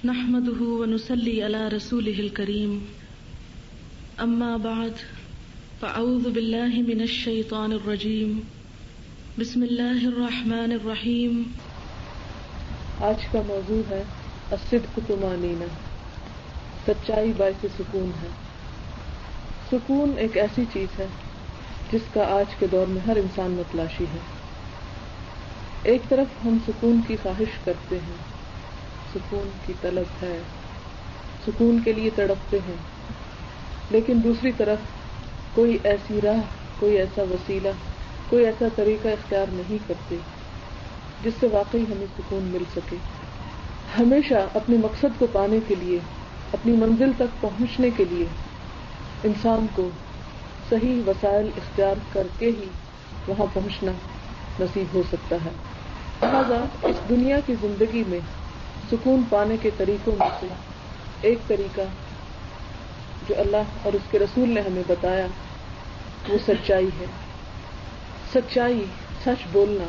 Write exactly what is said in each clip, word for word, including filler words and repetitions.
نحمده ونصلي على رسوله الكريم اما بعد فاعوذ بالله من الشيطان الرجيم بسم اللہ الرحمن الرحیم. آج کا موضوع ہے الصدق طمانینہ، سچائی باعث سکون ہے. سکون ایک ایسی چیز ہے جس کا آج کے دور میں ہر انسان متلاشی ہے. ایک طرف ہم سکون کی خواہش کرتے ہیں، سکون کی طلب ہے، سکون کے لیے تڑپتے ہیں، لیکن دوسری طرف کوئی ایسی راہ، کوئی ایسا وسیلہ، کوئی ایسا طریقہ اختیار نہیں کرتے جس سے واقعی ہمیں سکون مل سکے. ہمیشہ اپنے مقصد کو پانے کے لیے، اپنی منزل تک پہنچنے کے لیے انسان کو صحیح وسائل اختیار کر کے ہی وہاں پہنچنا نصیب ہو سکتا ہے. لہٰذا اس دنیا کی زندگی میں سکون پانے کے طریقوں میں سے ایک طریقہ جو اللہ اور اس کے رسول نے ہمیں بتایا وہ سچائی ہے. سچائی، سچ بولنا،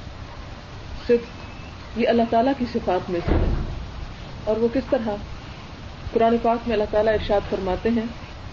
صرف یہ اللہ تعالیٰ کی صفات میں سے ہے. اور وہ کس طرح؟ قرآن پاک میں اللہ تعالیٰ ارشاد فرماتے ہیں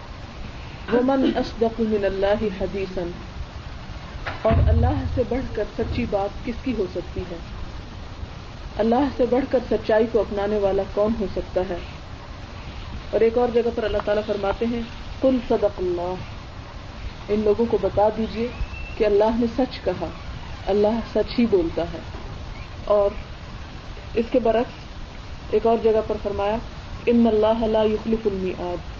وَمَنْ أَصْدَقُ مِنَ اللَّهِ حَدِيثًا، اور اللہ سے بڑھ کر سچی بات کس کی ہو سکتی ہے؟ اللہ سے بڑھ کر سچائی کو اپنانے والا کون ہو سکتا ہے؟ اور ایک اور جگہ پر اللہ تعالیٰ فرماتے ہیں قُلْ صَدَقَ اللَّهُ، ان لوگوں کو بتا دیجئے کہ اللہ نے سچ کہا، اللہ سچ ہی بولتا ہے. اور اس کے برعکس ایک اور جگہ پر فرمایا ان اللہ لا یخلف المیعاد،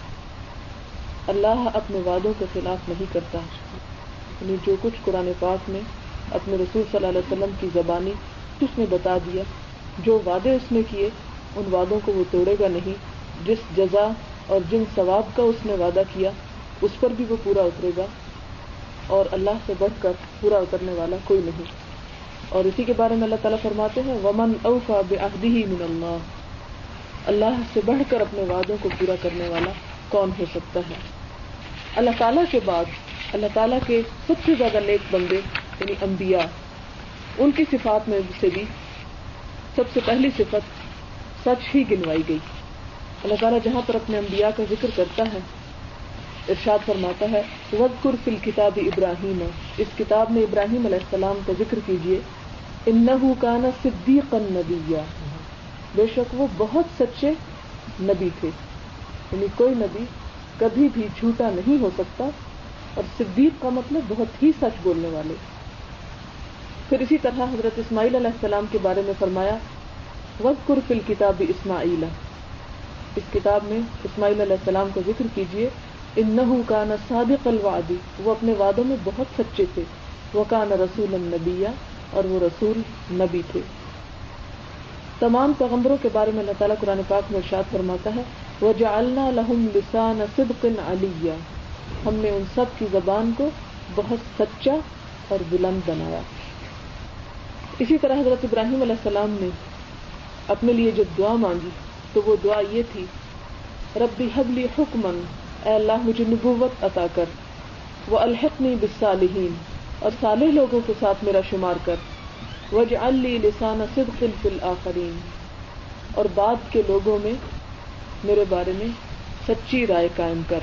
اللہ اپنے وعدوں کے خلاف نہیں کرتا. یعنی جو کچھ قرآن پاک میں اپنے رسول صلی اللہ علیہ وسلم کی زبانی اس نے بتا دیا، جو وعدے اس نے کیے ان وعدوں کو وہ توڑے گا نہیں. جس جزا اور جن ثواب کا اس نے وعدہ کیا اس پر بھی وہ پورا اترے گا، اور اللہ سے بڑھ کر پورا اترنے والا کوئی نہیں. اور اسی کے بارے میں اللہ تعالیٰ فرماتے ہیں وَمَنْ أَوْفَى بِعَهْدِهِ مِنَ اللَّهِ، اللہ سے بڑھ کر اپنے وعدوں کو پورا کرنے والا کون ہو سکتا ہے؟ اللہ تعالیٰ کے بعد اللہ تعالیٰ کے سب سے زیادہ نیک بندے یعنی انبیاء، ان کی صفات میں سے بھی سب سے پہلی صفت سچ ہی گنوائی گئی. اللہ تعالیٰ جہاں پر اپنے انبیاء کا ذکر کرتا ہے ارشاد فرماتا ہے وَاذْكُرْ فِي الْكِتَابِ إِبْرَاهِيمَ، اس کتاب میں ابراہیم علیہ السلام کا ذکر کیجیے. إِنَّهُ كَانَ صِدِّيقًا نَبِيًّا، بے شک وہ بہت سچے نبی تھے. یعنی کوئی نبی کبھی بھی جھوٹا نہیں ہو سکتا، اور صدیق کا مطلب بہت ہی سچ بولنے والے. پھر اسی طرح حضرت اسماعیل علیہ السلام کے بارے میں فرمایا وَاذْكُرْ فِي الْكِتَابِ إِسْمَاعِيلَ، اس کتاب میں اسماعیل علیہ السلام کا ذکر کیجیے. إِنَّهُ كَانَ صَادِقَ الْوَعْدِ، وہ اپنے وعدوں میں بہت سچے تھے. وَكَانَ رَسُولًا نَبِيًّا، اور وہ رسول نبی تھے. تمام پیغمبروں کے بارے میں اللہ تعالیٰ قرآن پاک میں ارشاد فرماتا ہے وَجَعَلْنَا لَهُمْ لِسَانَ صِدْقٍ عَلِيًّا، ہم نے ان سب کی زبان کو بہت سچا اور بلند بنایا. اسی طرح حضرت ابراہیم علیہ السلام نے اپنے لیے جب دعا مانگی تو وہ دعا یہ تھی ربی حب لی حکمن، اے اللہ مجھے نبوت عطا کر، وَأَلْحِقْنِي بِالصَّالِحِينَ، اور صالح لوگوں کے ساتھ میرا شمار کر، وَاجْعَلْ لِي لِسَانَ صِدْقٍ فِي الْآخِرِينَ، اور بعد کے لوگوں میں میرے بارے میں سچی رائے قائم کر.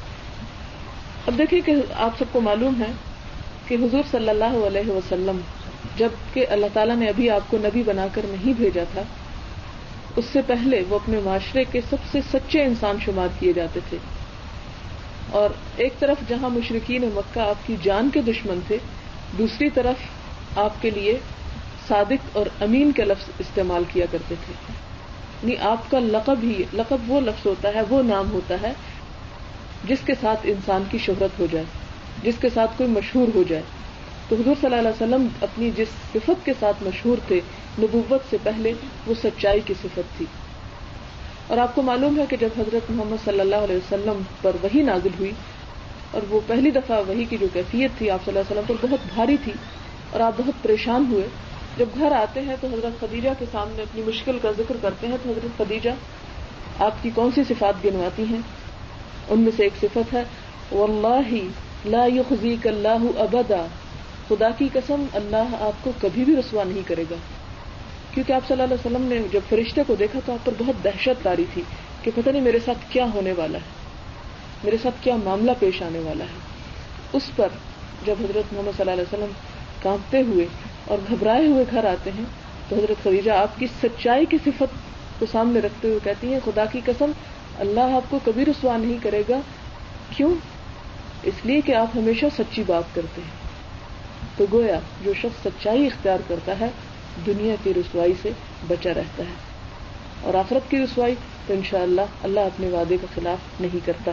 اب دیکھیں کہ آپ سب کو معلوم ہے کہ حضور صلی اللہ علیہ وسلم جب کہ اللہ تعالیٰ نے ابھی آپ کو نبی بنا کر نہیں بھیجا تھا، اس سے پہلے وہ اپنے معاشرے کے سب سے سچے انسان شمار کیے جاتے تھے. اور ایک طرف جہاں مشرکین مکہ آپ کی جان کے دشمن تھے، دوسری طرف آپ کے لیے صادق اور امین کے لفظ استعمال کیا کرتے تھے. یعنی آپ کا لقب ہی لقب وہ لفظ ہوتا ہے، وہ نام ہوتا ہے جس کے ساتھ انسان کی شہرت ہو جائے، جس کے ساتھ کوئی مشہور ہو جائے. تو حضور صلی اللہ علیہ وسلم اپنی جس صفت کے ساتھ مشہور تھے نبوت سے پہلے، وہ سچائی کی صفت تھی. اور آپ کو معلوم ہے کہ جب حضرت محمد صلی اللہ علیہ وسلم پر وحی نازل ہوئی، اور وہ پہلی دفعہ وحی کی جو کیفیت تھی آپ صلی اللہ علیہ وسلم پر بہت بھاری تھی اور آپ بہت پریشان ہوئے. جب گھر آتے ہیں تو حضرت خدیجہ کے سامنے اپنی مشکل کا ذکر کرتے ہیں تو حضرت خدیجہ آپ کی کون سی صفات گنواتی ہیں؟ ان میں سے ایک صفت ہے واللہ لا یخزیک اللہ ابدا، خدا کی قسم اللہ آپ کو کبھی بھی رسوا نہیں کرے گا. کیونکہ آپ صلی اللہ علیہ وسلم نے جب فرشتے کو دیکھا تو آپ پر بہت دہشت تاری تھی کہ پتہ نہیں میرے ساتھ کیا ہونے والا ہے، میرے ساتھ کیا معاملہ پیش آنے والا ہے. اس پر جب حضرت محمد صلی اللہ علیہ وسلم کانپتے ہوئے اور گھبرائے ہوئے گھر آتے ہیں تو حضرت خدیجہ آپ کی سچائی کی صفت کو سامنے رکھتے ہوئے کہتی ہیں خدا کی قسم اللہ آپ کو کبھی رسوا نہیں کرے گا. کیوں؟ اس لیے کہ آپ ہمیشہ سچی بات کرتے ہیں. تو گویا جو شخص سچائی اختیار کرتا ہے دنیا کی رسوائی سے بچا رہتا ہے، اور آخرت کی رسوائی تو انشاءاللہ اللہ اپنے وعدے کا خلاف نہیں کرتا.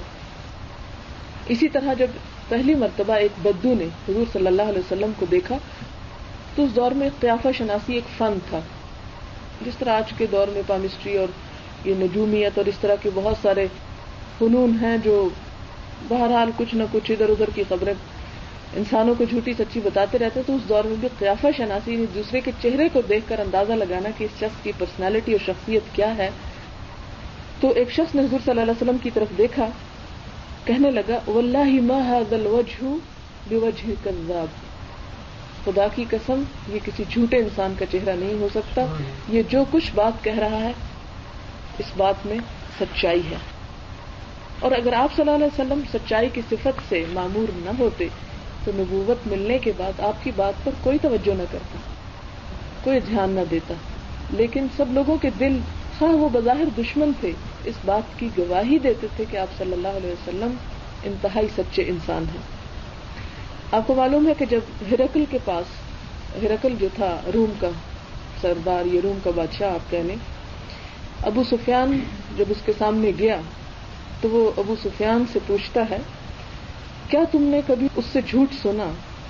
اسی طرح جب پہلی مرتبہ ایک بدو نے حضور صلی اللہ علیہ وسلم کو دیکھا تو اس دور میں قیافہ شناسی ایک فن تھا، جس طرح آج کے دور میں پامسٹری اور یہ نجومیت اور اس طرح کے بہت سارے فنون ہیں جو بہرحال کچھ نہ کچھ ادھر ادھر کی خبریں انسانوں کو جھوٹی سچی بتاتے رہتے. تو اس دور میں بھی قیافہ شناسی یعنی دوسرے کے چہرے کو دیکھ کر اندازہ لگانا کہ اس شخص کی پرسنالٹی اور شخصیت کیا ہے. تو ایک شخص نے حضور صلی اللہ علیہ وسلم کی طرف دیکھا، کہنے لگا واللہ ما ھذا الوجہ بوجہ کذاب، خدا کی قسم یہ کسی جھوٹے انسان کا چہرہ نہیں ہو سکتا، یہ جو کچھ بات کہہ رہا ہے اس بات میں سچائی ہے. اور اگر آپ صلی اللہ علیہ وسلم سچائی کی صفت سے معمور نہ ہوتے تو نبوت ملنے کے بعد آپ کی بات پر کوئی توجہ نہ کرتا، کوئی دھیان نہ دیتا. لیکن سب لوگوں کے دل خواہ وہ بظاہر دشمن تھے اس بات کی گواہی دیتے تھے کہ آپ صلی اللہ علیہ وسلم انتہائی سچے انسان ہیں. آپ کو معلوم ہے کہ جب ہرقل کے پاس، ہرقل جو تھا روم کا سردار، یہ روم کا بادشاہ آپ کہنے، ابو سفیان جب اس کے سامنے گیا تو وہ ابو سفیان سے پوچھتا ہے کیا تم نے کبھی اس سے جھوٹ سنا؟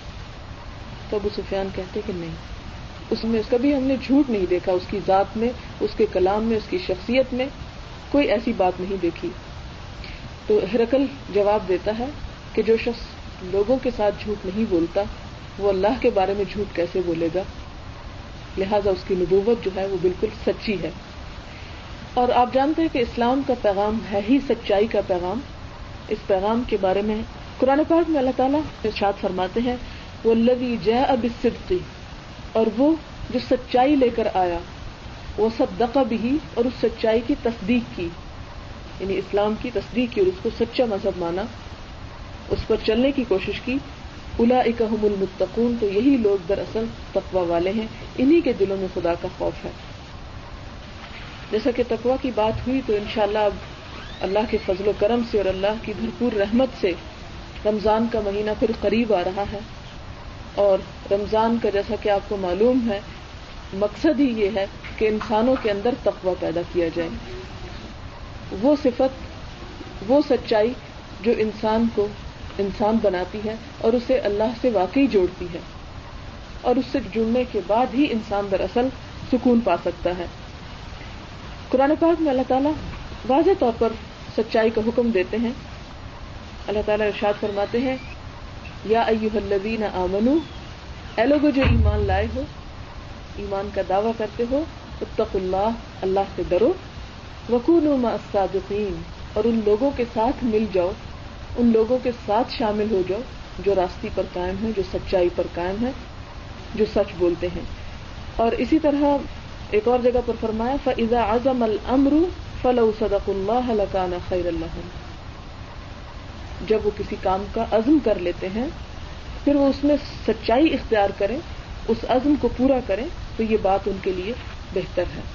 تو ابو سفیان کہتے کہ نہیں، اس میں کبھی ہم نے جھوٹ نہیں دیکھا، اس کی ذات میں، اس کے کلام میں، اس کی شخصیت میں کوئی ایسی بات نہیں دیکھی. تو ہرقل جواب دیتا ہے کہ جو شخص لوگوں کے ساتھ جھوٹ نہیں بولتا وہ اللہ کے بارے میں جھوٹ کیسے بولے گا؟ لہذا اس کی نبوت جو ہے وہ بالکل سچی ہے. اور آپ جانتے ہیں کہ اسلام کا پیغام ہے ہی سچائی کا پیغام. اس پیغام کے بارے میں قرآن پاک میں اللہ تعالیٰ ارشاد فرماتے ہیں والذی جاء بالصدق، اور وہ جو سچائی لے کر آیا، وصدق بہ، اور اس سچائی کی تصدیق کی، یعنی اسلام کی تصدیق کی اور اس کو سچا مذہب مانا، اس پر چلنے کی کوشش کی. اولئک ھم المتقون، تو یہی لوگ دراصل تقوی والے ہیں، انہی کے دلوں میں خدا کا خوف ہے. جیسا کہ تقوی کی بات ہوئی تو انشاءاللہ اب اللہ کے فضل و کرم سے اور اللہ کی بھرپور رحمت سے رمضان کا مہینہ پھر قریب آ رہا ہے. اور رمضان کا جیسا کہ آپ کو معلوم ہے مقصد ہی یہ ہے کہ انسانوں کے اندر تقوی پیدا کیا جائے، وہ صفت، وہ سچائی جو انسان کو انسان بناتی ہے اور اسے اللہ سے واقعی جوڑتی ہے، اور اس سے جڑنے کے بعد ہی انسان دراصل سکون پا سکتا ہے. قرآن پاک میں اللہ تعالیٰ واضح طور پر سچائی کا حکم دیتے ہیں. اللہ تعالیٰ ارشاد فرماتے ہیں یا ایھا الذین آمنوا، اے لوگو جو ایمان لائے ہو، ایمان کا دعویٰ کرتے ہو، اتقوا اللہ، اللہ سے ڈرو، وکونوا مع الصادقین، اور ان لوگوں کے ساتھ مل جاؤ، ان لوگوں کے ساتھ شامل ہو جاؤ جو راستی پر قائم ہیں، جو سچائی پر قائم ہیں، جو سچ بولتے ہیں. اور اسی طرح ایک اور جگہ پر فرمایا فَإِذَا عَزَمَ الْأَمْرُ فَلَوْ صَدَقُوا اللَّهَ لَكَانَ خَيْرًا لَهُمْ، جب وہ کسی کام کا عزم کر لیتے ہیں پھر وہ اس میں سچائی اختیار کریں، اس عزم کو پورا کریں تو یہ بات ان کے لیے بہتر ہے.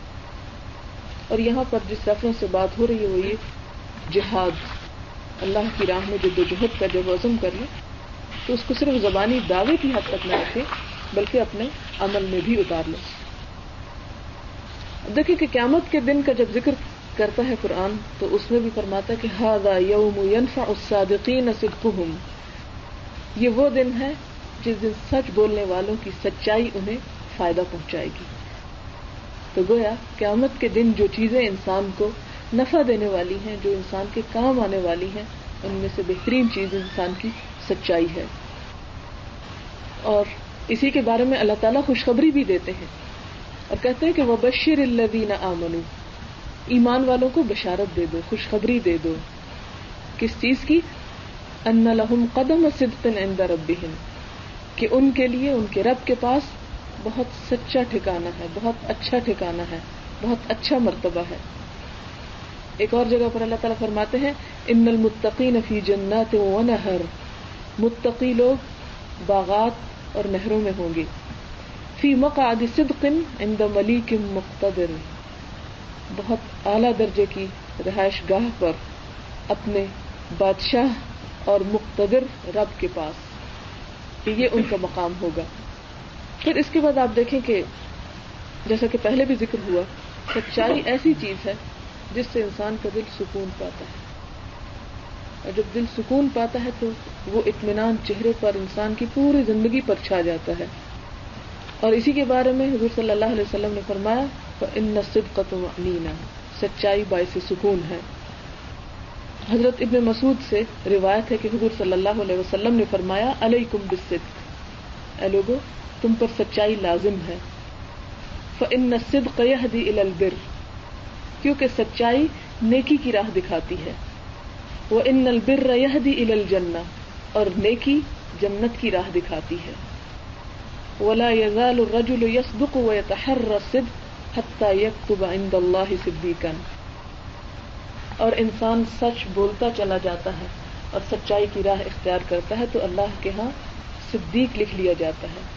اور یہاں پر جس ریفرنس سے بات ہو رہی ہے وہ یہ جہاد، اللہ کی راہ میں جدوجہد کا جب عزم کر لیں تو اس کو صرف زبانی دعوے کی حد تک نہ رکھیں بلکہ اپنے عمل میں بھی اتار لیں. دیکھیں کہ قیامت کے دن کا جب ذکر کرتا ہے قرآن تو اس میں بھی فرماتا ہے کہ ھذا یوم ینفع الصادقین صدقہم، یہ وہ دن ہے جس دن سچ بولنے والوں کی سچائی انہیں فائدہ پہنچائے گی. تو گویا قیامت کے دن جو چیزیں انسان کو نفع دینے والی ہیں، جو انسان کے کام آنے والی ہیں، ان میں سے بہترین چیز انسان کی سچائی ہے. اور اسی کے بارے میں اللہ تعالیٰ خوشخبری بھی دیتے ہیں اور کہتے ہیں کہ وَبَشِّرِ الَّذِينَ آمَنُوا، ایمان والوں کو بشارت دے دو، خوشخبری دے دو. کس چیز کی؟ أَنَّ لَهُمْ قَدَمَ صِدْقٍ عِنْدَ رَبِّهِمْ، کہ ان کے لیے ان کے رب کے پاس بہت سچا ٹھکانہ ہے، بہت اچھا ٹھکانہ ہے، بہت اچھا مرتبہ ہے۔ ایک اور جگہ پر اللہ تعالیٰ فرماتے ہیں ان المتقین فی جنات و نہر، متقی لوگ باغات اور نہروں میں ہوں گے، فی مقعد صدق عند ملیک مقتدر، بہت اعلیٰ درجے کی رہائش گاہ پر اپنے بادشاہ اور مقتدر رب کے پاس، کہ یہ ان کا مقام ہوگا۔ پھر اس کے بعد آپ دیکھیں کہ جیسا کہ پہلے بھی ذکر ہوا، سچائی ایسی چیز ہے جس سے انسان کا دل سکون پاتا ہے، اور جب دل سکون پاتا ہے تو وہ اطمینان چہرے پر انسان کی پوری زندگی پر چھا جاتا ہے۔ اور اسی کے بارے میں حضور صلی اللہ علیہ وسلم نے فرمایا فَإِنَّ الصِّدْقَ طُمَأْنِينَةٌ، سچائی باعث سکون ہے۔ حضرت ابن مسعود سے روایت ہے کہ حضور صلی اللہ علیہ وسلم نے فرمایا علیکم بالصدق، اے لوگو تم پر سچائی لازم ہے، فإن الصدق يهدي إلى البر، کیونکہ سچائی نیکی کی راہ دکھاتی ہے، وإن البر يهدي إلى الجنة، اور نیکی جنت کی راہ دکھاتی ہے، ولا يزال الرجل يصدق ويتحرى الصدق حتى يكتب عند الله صديقا، اور انسان سچ بولتا چلا جاتا ہے اور سچائی کی راہ اختیار کرتا ہے تو اللہ کے ہاں صدیق لکھ لیا جاتا ہے،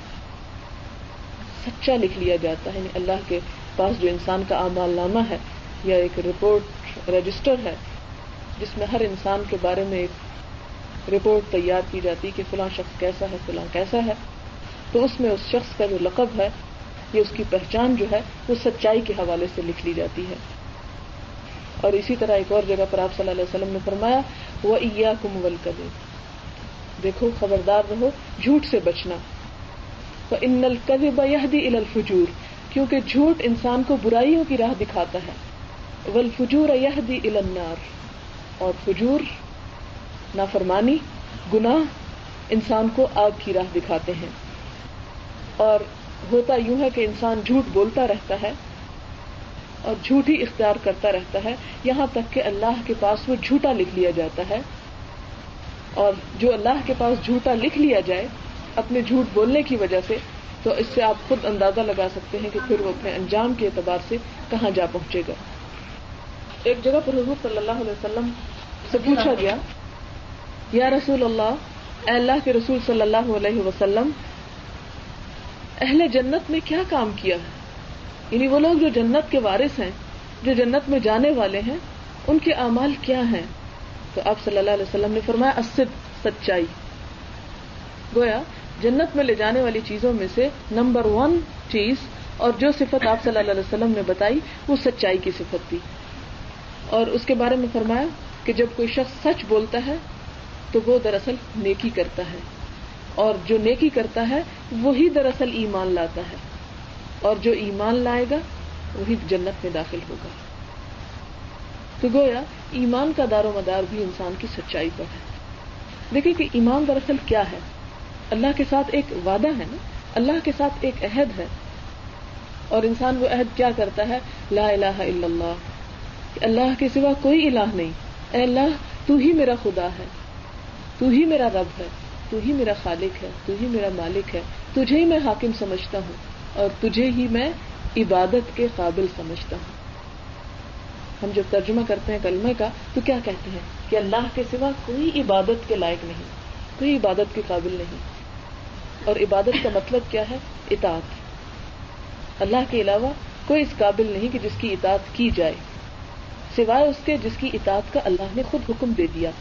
سچا لکھ لیا جاتا ہے۔ یعنی اللہ کے پاس جو انسان کا اعمال نامہ ہے یا ایک رپورٹ رجسٹر ہے جس میں ہر انسان کے بارے میں ایک رپورٹ تیار کی جاتی کہ فلاں شخص کیسا ہے، فلاں کیسا ہے، تو اس میں اس شخص کا جو لقب ہے یا اس کی پہچان جو ہے وہ سچائی کے حوالے سے لکھ لی جاتی ہے۔ اور اسی طرح ایک اور جگہ پر آپ صلی اللہ علیہ وسلم نے فرمایا وَإِيَّاكُمْ وَالْكَذِبَ، دیکھو خبردار رہو جھوٹ سے بچنا، فَإِنَّ الْكَذِبَ يَهْدِي إِلَى الْفُجُورِ، کیونکہ جھوٹ انسان کو برائیوں کی راہ دکھاتا ہے، وَالْفُجُورَ يَهْدِي إِلَى النَّارِ، اور فجور نافرمانی گناہ انسان کو آگ کی راہ دکھاتے ہیں۔ اور ہوتا یوں ہے کہ انسان جھوٹ بولتا رہتا ہے اور جھوٹ ہی اختیار کرتا رہتا ہے، یہاں تک کہ اللہ کے پاس وہ جھوٹا لکھ لیا جاتا ہے، اور جو اللہ کے پاس جھوٹا لکھ لیا جائے اپنے جھوٹ بولنے کی وجہ سے، تو اس سے آپ خود اندازہ لگا سکتے ہیں کہ پھر وہ اپنے انجام کے اعتبار سے کہاں جا پہنچے گا۔ ایک جگہ پر حضور صلی اللہ علیہ وسلم سے پوچھا گیا یا رسول اللہ، اے اللہ کے رسول صلی اللہ علیہ وسلم، اہل جنت میں کیا کام کیا ہے؟ یعنی وہ لوگ جو جنت کے وارث ہیں، جو جنت میں جانے والے ہیں، ان کے اعمال کیا ہیں؟ تو آپ صلی اللہ علیہ وسلم نے فرمایا الصدق، سچائی۔ گویا جنت میں لے جانے والی چیزوں میں سے نمبر ون چیز اور جو صفت آپ صلی اللہ علیہ وسلم نے بتائی وہ سچائی کی صفت تھی۔ اور اس کے بارے میں فرمایا کہ جب کوئی شخص سچ بولتا ہے تو وہ دراصل نیکی کرتا ہے، اور جو نیکی کرتا ہے وہی دراصل ایمان لاتا ہے، اور جو ایمان لائے گا وہی جنت میں داخل ہوگا۔ تو گویا ایمان کا دار و مدار بھی انسان کی سچائی پر ہے۔ دیکھیں کہ ایمان دراصل کیا ہے؟ اللہ کے ساتھ ایک وعدہ ہے نا، اللہ کے ساتھ ایک عہد ہے، اور انسان وہ عہد کیا کرتا ہے؟ لا الہ الا اللہ، کہ اللہ کے سوا کوئی الہ نہیں، اے اللہ تو ہی میرا خدا ہے، تو ہی میرا رب ہے، تو ہی میرا خالق ہے، تو ہی میرا مالک ہے، تجھے ہی میں حاکم سمجھتا ہوں اور تجھے ہی میں عبادت کے قابل سمجھتا ہوں۔ ہم جب ترجمہ کرتے ہیں کلمہ کا تو کیا کہتے ہیں کہ اللہ کے سوا کوئی عبادت کے لائق نہیں، کوئی عبادت کے قابل نہیں، اور عبادت کا مطلب کیا ہے؟ اطاعت۔ اللہ کے علاوہ کوئی اس قابل نہیں کہ جس کی اطاعت کی جائے سوائے اس کے جس کی اطاعت کا اللہ نے خود حکم دے دیا۔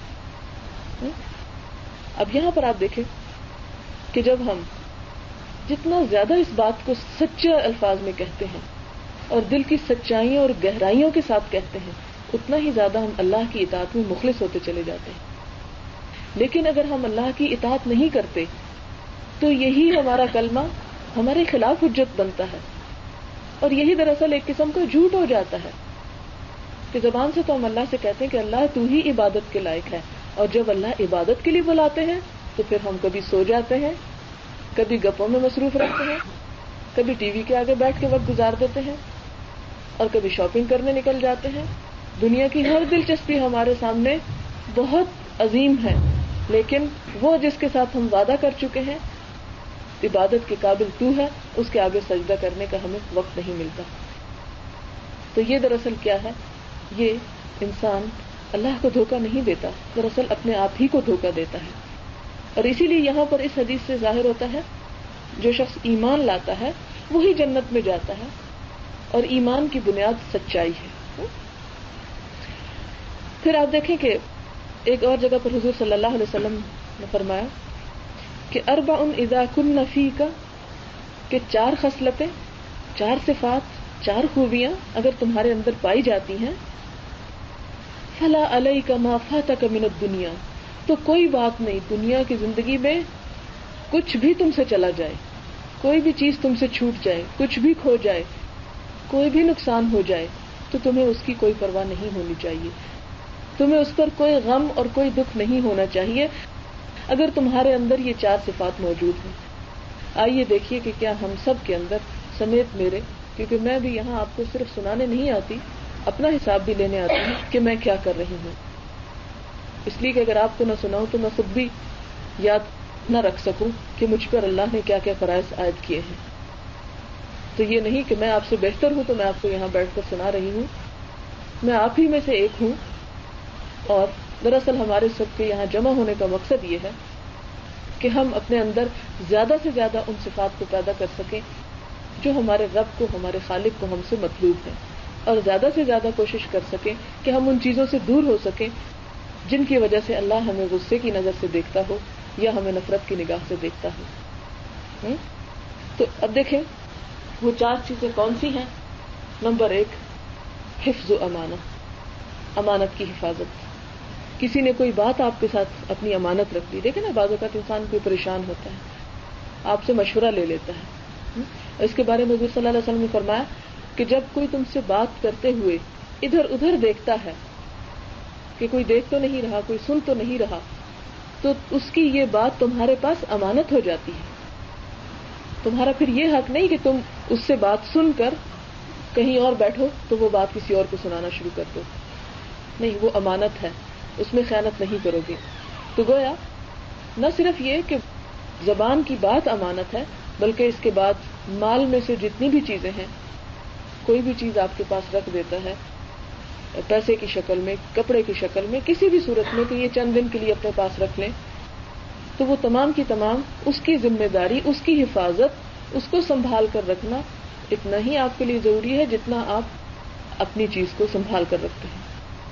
اب یہاں پر آپ دیکھیں کہ جب ہم جتنا زیادہ اس بات کو سچے الفاظ میں کہتے ہیں اور دل کی سچائیوں اور گہرائیوں کے ساتھ کہتے ہیں، اتنا ہی زیادہ ہم اللہ کی اطاعت میں مخلص ہوتے چلے جاتے ہیں۔ لیکن اگر ہم اللہ کی اطاعت نہیں کرتے تو یہی ہمارا کلمہ ہمارے خلاف حجت بنتا ہے، اور یہی دراصل ایک قسم کا جھوٹ ہو جاتا ہے کہ زبان سے تو ہم اللہ سے کہتے ہیں کہ اللہ تو ہی عبادت کے لائق ہے، اور جب اللہ عبادت کے لیے بلاتے ہیں تو پھر ہم کبھی سو جاتے ہیں، کبھی گپوں میں مصروف رہتے ہیں، کبھی ٹی وی کے آگے بیٹھ کے وقت گزار دیتے ہیں، اور کبھی شاپنگ کرنے نکل جاتے ہیں۔ دنیا کی ہر دلچسپی ہمارے سامنے بہت عظیم ہے، لیکن وہ جس کے ساتھ ہم وعدہ کر چکے ہیں عبادت کے قابل تو ہے اس کے آگے سجدہ کرنے کا ہمیں وقت نہیں ملتا. تو یہ دراصل کیا ہے؟ یہ انسان اللہ کو دھوکہ نہیں دیتا، دراصل اپنے آپ ہی کو دھوکہ دیتا ہے. اور اسی لیے یہاں پر اس حدیث سے ظاہر ہوتا ہے جو شخص ایمان لاتا ہے وہی جنت میں جاتا ہے، اور ایمان کی بنیاد سچائی ہے. پھر آپ دیکھیں کہ ایک اور جگہ پر حضور صلی اللہ علیہ وسلم نے فرمایا کہ اربع اذا کن فیک، کہ چار خصلتیں، چار صفات، چار خوبیاں اگر تمہارے اندر پائی جاتی ہیں، فلا علیک ما فاتک من الدنیا، تو کوئی بات نہیں دنیا کی زندگی میں کچھ بھی تم سے چلا جائے، کوئی بھی چیز تم سے چھوٹ جائے، کچھ بھی کھو جائے، کوئی بھی نقصان ہو جائے، تو تمہیں اس کی کوئی پرواہ نہیں ہونی چاہیے، تمہیں اس پر کوئی غم اور کوئی دکھ نہیں ہونا چاہیے اگر تمہارے اندر یہ چار صفات موجود ہیں. آئیے دیکھیے کہ کیا ہم سب کے اندر سمیت میرے، کیونکہ میں بھی یہاں آپ کو صرف سنانے نہیں آتی، اپنا حساب بھی لینے آتی ہوں کہ میں کیا کر رہی ہوں، اس لیے کہ اگر آپ کو نہ سناؤں تو میں خود بھی یاد نہ رکھ سکوں کہ مجھ پر اللہ نے کیا کیا فرائض عائد کیے ہیں. تو یہ نہیں کہ میں آپ سے بہتر ہوں تو میں آپ کو یہاں بیٹھ کر سنا رہی ہوں، میں آپ ہی میں سے ایک ہوں. اور دراصل ہمارے سب کے یہاں جمع ہونے کا مقصد یہ ہے کہ ہم اپنے اندر زیادہ سے زیادہ ان صفات کو پیدا کر سکیں جو ہمارے رب کو، ہمارے خالق کو ہم سے مطلوب ہیں، اور زیادہ سے زیادہ کوشش کر سکیں کہ ہم ان چیزوں سے دور ہو سکیں جن کی وجہ سے اللہ ہمیں غصے کی نظر سے دیکھتا ہو یا ہمیں نفرت کی نگاہ سے دیکھتا ہو. تو اب دیکھیں وہ چار چیزیں کون سی ہیں. نمبر ایک، حفظ و امانہ، امانت کی حفاظت. کسی نے کوئی بات آپ کے ساتھ اپنی امانت رکھ دی، دیکھیں نا بعض اوقات انسان کوئی پریشان ہوتا ہے، آپ سے مشورہ لے لیتا ہے. اس کے بارے میں حضور صلی اللہ علیہ وسلم نے فرمایا کہ جب کوئی تم سے بات کرتے ہوئے ادھر ادھر دیکھتا ہے کہ کوئی دیکھ تو نہیں رہا، کوئی سن تو نہیں رہا، تو اس کی یہ بات تمہارے پاس امانت ہو جاتی ہے. تمہارا پھر یہ حق نہیں کہ تم اس سے بات سن کر کہیں اور بیٹھو تو وہ بات کسی اور کو سنانا شروع کر دو. نہیں، وہ امانت ہے، اس میں خیانت نہیں کرو گے. تو گویا نہ صرف یہ کہ زبان کی بات امانت ہے، بلکہ اس کے بعد مال میں سے جتنی بھی چیزیں ہیں، کوئی بھی چیز آپ کے پاس رکھ دیتا ہے پیسے کی شکل میں، کپڑے کی شکل میں، کسی بھی صورت میں کہ یہ چند دن کے لیے اپنے پاس رکھ لیں، تو وہ تمام کی تمام اس کی ذمہ داری، اس کی حفاظت، اس کو سنبھال کر رکھنا اتنا ہی آپ کے لیے ضروری ہے جتنا آپ اپنی چیز کو سنبھال کر رکھتے ہیں.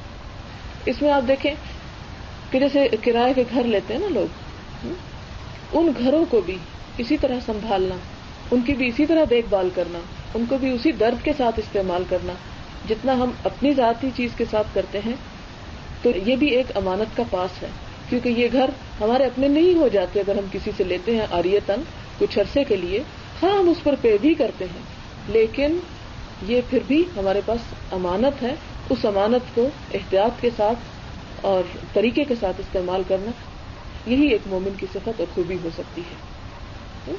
اس میں آپ دیکھیں کہ جیسے کرائے کے گھر لیتے ہیں نا لوگ، ان گھروں کو بھی اسی طرح سنبھالنا، ان کی بھی اسی طرح دیکھ بھال کرنا، ان کو بھی اسی درد کے ساتھ استعمال کرنا جتنا ہم اپنی ذاتی چیز کے ساتھ کرتے ہیں. تو یہ بھی ایک امانت کا پاس ہے، کیونکہ یہ گھر ہمارے اپنے نہیں ہو جاتے اگر ہم کسی سے لیتے ہیں عاریتاً کچھ عرصے کے لیے. ہاں ہم اس پر پے بھی کرتے ہیں، لیکن یہ پھر بھی ہمارے پاس امانت ہے. اس امانت کو احتیاط کے ساتھ اور طریقے کے ساتھ استعمال کرنا، یہی ایک مومن کی صفت اور خوبی ہو سکتی ہے.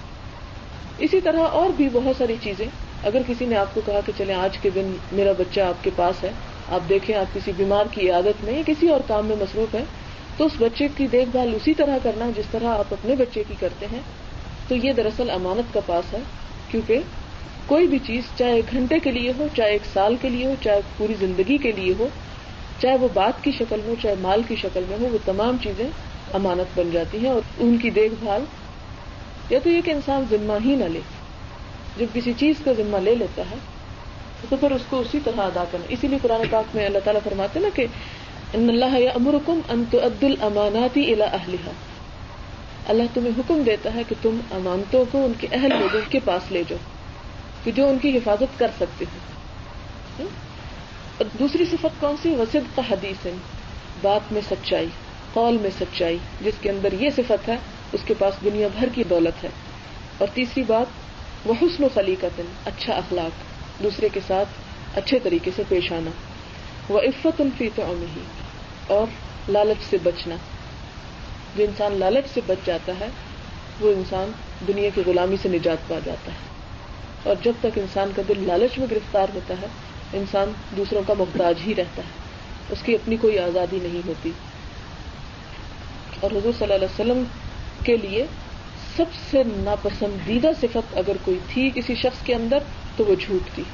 اسی طرح اور بھی بہت ساری چیزیں. اگر کسی نے آپ کو کہا کہ چلیں آج کے دن میرا بچہ آپ کے پاس ہے، آپ دیکھیں آپ کسی بیمار کی عیادت میں یا کسی اور کام میں مصروف ہیں، تو اس بچے کی دیکھ بھال اسی طرح کرنا جس طرح آپ اپنے بچے کی کرتے ہیں. تو یہ دراصل امانت کا پاس ہے، کیونکہ کوئی بھی چیز چاہے ایک گھنٹے کے لیے ہو، چاہے ایک سال کے لیے ہو، چاہے پوری زندگی کے لیے ہو، چاہے وہ بات کی شکل میں ہو، چاہے مال کی شکل میں ہو، وہ تمام چیزیں امانت بن جاتی ہیں. اور ان کی دیکھ بھال یا تو یہ کہ انسان ذمہ ہی نہ لے. جب کسی چیز کا ذمہ لے لیتا ہے تو پھر اس کو اسی طرح ادا کرنا. اسی لیے قرآن پاک میں اللہ تعالیٰ فرماتے ہیں نا کہ ان اللہ یأمرکم ان تؤدوا الامانات الی اہلہا. اللہ تمہیں حکم دیتا ہے کہ تم امانتوں کو ان کے اہل لوگوں کے پاس لے جاؤ کہ جو ان کی حفاظت کر سکتے ہیں. اور دوسری صفت کون سی؟ وصدق حدیث، بات میں سچائی، قول میں سچائی. جس کے اندر یہ صفت ہے اس کے پاس دنیا بھر کی دولت ہے. اور تیسری بات وحسن خلیقۃ، اچھا اخلاق، دوسرے کے ساتھ اچھے طریقے سے پیش آنا. وعفۃ فی طعمہ، اور لالچ سے بچنا. جو انسان لالچ سے بچ جاتا ہے وہ انسان دنیا کی غلامی سے نجات پا جاتا ہے. اور جب تک انسان کا دل لالچ میں گرفتار ہوتا ہے انسان دوسروں کا محتاج ہی رہتا ہے، اس کی اپنی کوئی آزادی نہیں ہوتی. اور حضور صلی اللہ علیہ وسلم کے لیے سب سے ناپسندیدہ صفت اگر کوئی تھی کسی شخص کے اندر تو وہ جھوٹ تھی.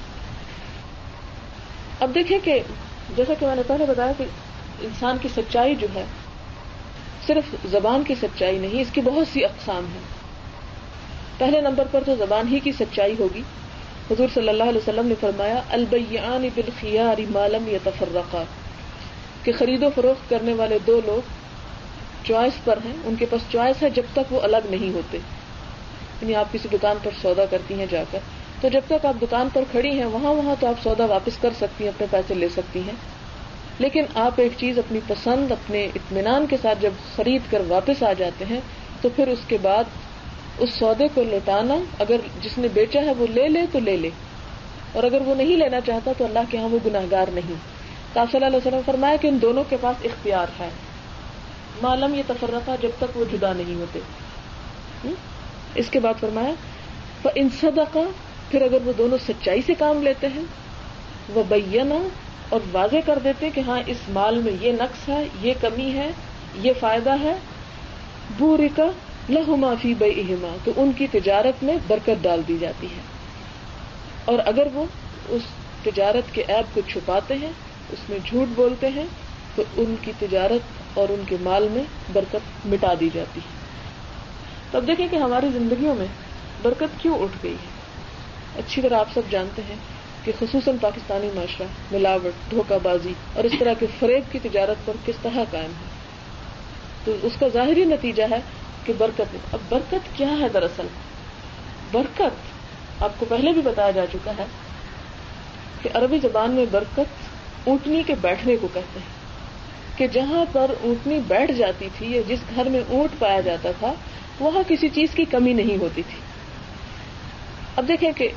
اب دیکھیں کہ جیسا کہ میں نے پہلے بتایا کہ انسان کی سچائی جو ہے صرف زبان کی سچائی نہیں، اس کی بہت سی اقسام ہیں. پہلے نمبر پر تو زبان ہی کی سچائی ہوگی. حضور صلی اللہ علیہ وسلم نے فرمایا البیعان بالخیار ما لم یتفرقا، کہ خرید و فروخت کرنے والے دو لوگ چوائس پر ہیں، ان کے پاس چوائس ہے جب تک وہ الگ نہیں ہوتے. یعنی آپ کسی دکان پر سودا کرتی ہیں جا کر، تو جب تک آپ دکان پر کھڑی ہیں وہاں وہاں تو آپ سودا واپس کر سکتی ہیں، اپنے پیسے لے سکتی ہیں. لیکن آپ ایک چیز اپنی پسند اپنے اطمینان کے ساتھ جب خرید کر واپس آ جاتے ہیں تو پھر اس کے بعد اس سودے کو لوٹانا، اگر جس نے بیچا ہے وہ لے لے تو لے لے، اور اگر وہ نہیں لینا چاہتا تو اللہ کے ہاں وہ گناہگار نہیں. تو آپ صلی اللہ علیہ وسلم فرمایا کہ ان دونوں کے پاس اختیار ہے معلوم یہ تفرقہ، جب تک وہ جدا نہیں ہوتے. اس کے بعد فرمایا فَإِن صَدَقَا، پھر اگر وہ دونوں سچائی سے کام لیتے ہیں، وَبَيَّنَا، اور واضح کر دیتے ہیں کہ ہاں اس مال میں یہ نقص ہے، یہ کمی ہے، یہ فائدہ ہے، بورکا لہما فی بیعہما، تو ان کی تجارت میں برکت ڈال دی جاتی ہے. اور اگر وہ اس تجارت کے عیب کو چھپاتے ہیں، اس میں جھوٹ بولتے ہیں، تو ان کی تجارت اور ان کے مال میں برکت مٹا دی جاتی ہے. تو اب دیکھیں کہ ہماری زندگیوں میں برکت کیوں اٹھ گئی ہے. اچھی طرح آپ سب جانتے ہیں کہ خصوصاً پاکستانی معاشرہ ملاوٹ، دھوکہ بازی اور اس طرح کے فریب کی تجارت پر کس طرح قائم ہے. تو اس کا ظاہری نتیجہ ہے کہ برکت ہے. اب برکت کیا ہے؟ دراصل برکت آپ کو پہلے بھی بتایا جا چکا ہے کہ عربی زبان میں برکت اونٹنی کے بیٹھنے کو کہتے ہیں، کہ جہاں پر اونٹنی بیٹھ جاتی تھی یا جس گھر میں اونٹ پایا جاتا تھا وہاں کسی چیز کی کمی نہیں ہوتی تھی. اب دیکھیں کہ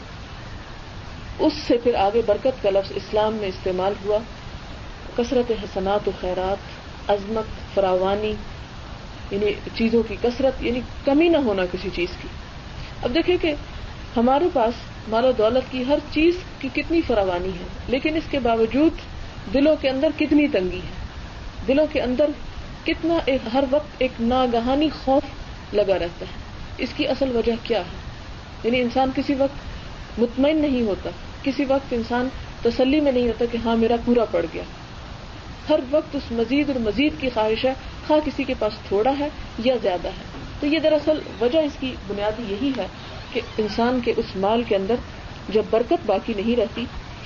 اس سے پھر آگے برکت کا لفظ اسلام میں استعمال ہوا، کثرت حسنات و خیرات، عظمت، فراوانی، یعنی چیزوں کی کثرت، یعنی کمی نہ ہونا کسی چیز کی. اب دیکھیں کہ ہمارے پاس مال و دولت کی ہر چیز کی کتنی فراوانی ہے، لیکن اس کے باوجود دلوں کے اندر کتنی تنگی ہے، دلوں کے اندر کتنا ایک ہر وقت ایک ناگہانی خوف لگا رہتا ہے. اس کی اصل وجہ کیا ہے؟ یعنی انسان کسی وقت مطمئن نہیں ہوتا، کسی وقت انسان تسلی میں نہیں ہوتا کہ ہاں میرا پورا پڑ گیا. ہر وقت اس مزید اور مزید کی خواہش ہے، خواہ کسی کے پاس تھوڑا ہے یا زیادہ ہے. تو یہ دراصل وجہ اس کی بنیادی یہی ہے کہ انسان کے اس مال کے اندر جب برکت باقی نہیں رہتی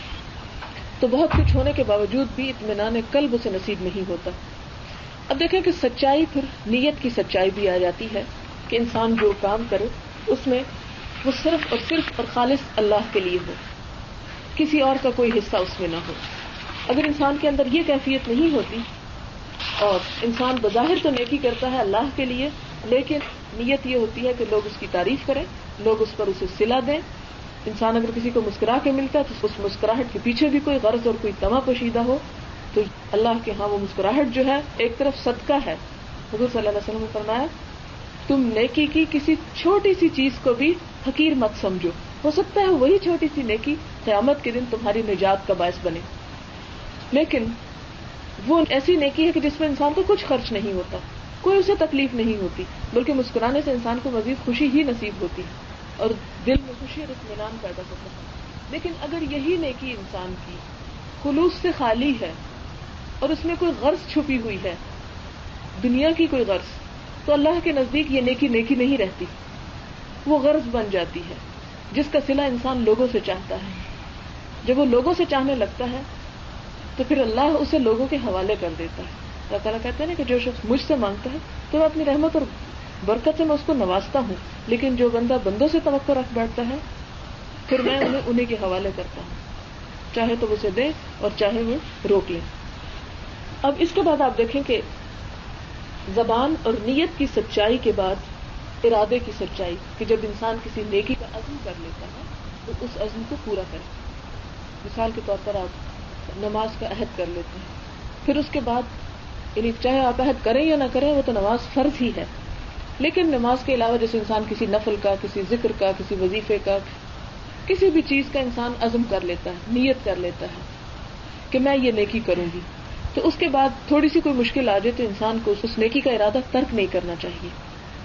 تو بہت کچھ ہونے کے باوجود بھی اطمینان قلب اسے نصیب نہیں ہوتا. اب دیکھیں کہ سچائی، پھر نیت کی سچائی بھی آ جاتی ہے کہ انسان جو کام کرے اس میں وہ صرف اور صرف اور خالص اللہ کے لیے ہو، کسی اور کا کوئی حصہ اس میں نہ ہو. اگر انسان کے اندر یہ کیفیت نہیں ہوتی اور انسان بظاہر تو نیکی کرتا ہے اللہ کے لیے، لیکن نیت یہ ہوتی ہے کہ لوگ اس کی تعریف کریں، لوگ اس پر اسے صلہ دیں. انسان اگر کسی کو مسکرا کے ملتا ہے تو اس مسکراہٹ کے پیچھے بھی کوئی غرض اور کوئی طمع پوشیدہ ہو، تو اللہ کے ہاں وہ مسکراہٹ جو ہے ایک طرف صدقہ ہے. حضور صلی اللہ علیہ وسلم نے فرمایا تم نیکی کی کسی چھوٹی سی چیز کو بھی حقیر مت سمجھو، ہو سکتا ہے وہی چھوٹی سی نیکی قیامت کے دن تمہاری نجات کا باعث بنے. لیکن وہ ایسی نیکی ہے کہ جس میں انسان کو کچھ خرچ نہیں ہوتا، کوئی اسے تکلیف نہیں ہوتی، بلکہ مسکرانے سے انسان کو مزید خوشی ہی نصیب ہوتی ہے اور دل میں خوشی اور اطمینان پیدا ہوتا ہے. لیکن اگر یہی نیکی انسان کی خلوص سے خالی ہے اور اس میں کوئی غرض چھپی ہوئی ہے، دنیا کی کوئی غرض، تو اللہ کے نزدیک یہ نیکی نیکی نہیں رہتی، وہ غرض بن جاتی ہے جس کا صلہ انسان لوگوں سے چاہتا ہے. جب وہ لوگوں سے چاہنے لگتا ہے تو پھر اللہ اسے لوگوں کے حوالے کر دیتا ہے. اللہ تعالیٰ کہتے ہیں نا کہ جو شخص مجھ سے مانگتا ہے تو میں اپنی رحمت اور برکت سے میں اس کو نوازتا ہوں، لیکن جو بندہ بندوں سے توقع رکھ بیٹھتا ہے پھر میں انہیں انہیں کے حوالے کرتا ہوں، چاہے تو اسے دیں اور چاہے وہ روک لیں. اب اس کے بعد آپ دیکھیں کہ زبان اور نیت کی سچائی کے بعد ارادے کی سچائی، کہ جب انسان کسی نیکی کا عزم کر لیتا ہے تو اس عزم کو پورا کرے. مثال کے طور پر آپ نماز کا عہد کر لیتے ہیں، پھر اس کے بعد یعنی چاہے آپ عہد کریں یا نہ کریں وہ تو نماز فرض ہی ہے، لیکن نماز کے علاوہ جیسے انسان کسی نفل کا، کسی ذکر کا، کسی وظیفے کا، کسی بھی چیز کا انسان عزم کر لیتا ہے، نیت کر لیتا ہے کہ میں یہ نیکی کروں گی، تو اس کے بعد تھوڑی سی کوئی مشکل آ جائے تو انسان کو اس نیکی کا ارادہ ترک نہیں کرنا چاہیے.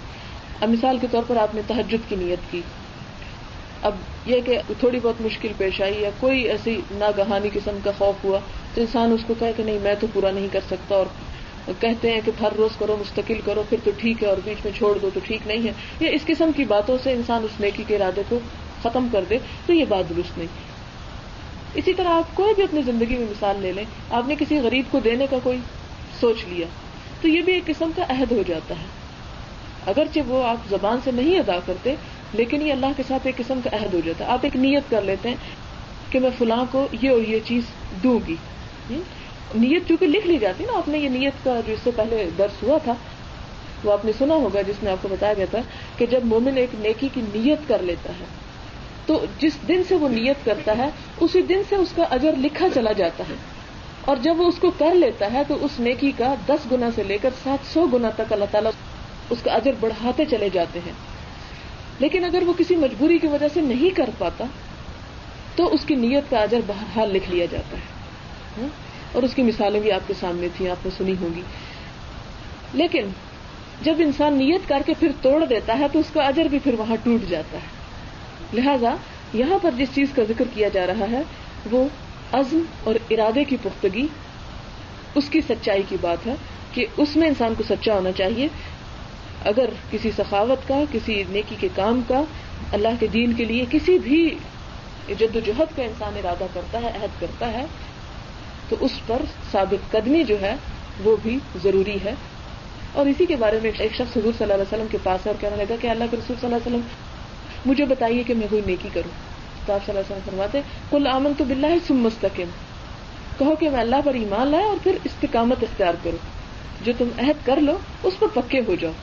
اب مثال کے طور پر آپ نے تہجد کی نیت کی، اب یہ کہ تھوڑی بہت مشکل پیش آئی یا کوئی ایسی ناگہانی قسم کا خوف ہوا تو انسان اس کو کہے کہ نہیں میں تو پورا نہیں کر سکتا، اور کہتے ہیں کہ ہر روز کرو، مستقل کرو، پھر تو ٹھیک ہے، اور بیچ میں چھوڑ دو تو ٹھیک نہیں ہے، یا اس قسم کی باتوں سے انسان اس نیکی کے ارادے کو ختم کر دے تو یہ بات درست نہیں۔ اسی طرح آپ کوئی بھی اپنی زندگی میں مثال لے لیں، آپ نے کسی غریب کو دینے کا کوئی سوچ لیا تو یہ بھی ایک قسم کا عہد ہو جاتا ہے، اگرچہ وہ آپ زبان سے نہیں ادا کرتے لیکن یہ اللہ کے ساتھ ایک قسم کا عہد ہو جاتا ہے۔ آپ ایک نیت کر لیتے ہیں کہ میں فلاں کو یہ اور یہ چیز دوں گی، نیت چونکہ لکھ لی جاتی نا، آپ نے یہ نیت کا جو اس سے پہلے درس ہوا تھا وہ آپ نے سنا ہوگا، جس میں آپ کو بتایا گیا تھا کہ جب مومن ایک نیکی کی نیت کر لیتا ہے تو جس دن سے وہ نیت کرتا ہے اسی دن سے اس کا اجر لکھا چلا جاتا ہے، اور جب وہ اس کو کر لیتا ہے تو اس نیکی کا دس گنا سے لے کر سات سو گنا تک اللہ تعالیٰ اس کا اجر بڑھاتے چلے جاتے ہیں۔ لیکن اگر وہ کسی مجبوری کی وجہ سے نہیں کر پاتا تو اس کی نیت کا اجر بہرحال لکھ لیا جاتا ہے، اور اس کی مثالیں بھی آپ کے سامنے تھیں، آپ نے سنی ہوگی۔ لیکن جب انسان نیت کر کے پھر توڑ دیتا ہے تو اس کا اجر بھی پھر وہاں ٹوٹ جاتا ہے۔ لہذا یہاں پر جس چیز کا ذکر کیا جا رہا ہے وہ عزم اور ارادے کی پختگی، اس کی سچائی کی بات ہے کہ اس میں انسان کو سچا ہونا چاہیے۔ اگر کسی سخاوت کا، کسی نیکی کے کام کا، اللہ کے دین کے لیے کسی بھی جد و جہد کا انسان ارادہ کرتا ہے، عہد کرتا ہے، تو اس پر ثابت قدمی جو ہے وہ بھی ضروری ہے۔ اور اسی کے بارے میں ایک شخص حضور صلی اللہ علیہ وسلم کے پاس اور کہنے لگا کہ اللہ کے رسول صلی اللہ علیہ وسلم مجھے بتائیے کہ میں کوئی نیکی کروں۔ تو آپ صلی اللہ علیہ وسلم فرماتے قل آمنت باللہ ثم استقم، کہو کہ میں اللہ پر ایمان لایا اور پھر استقامت اختیار کرو، جو تم عہد کر لو اس پر پکے ہو جاؤ۔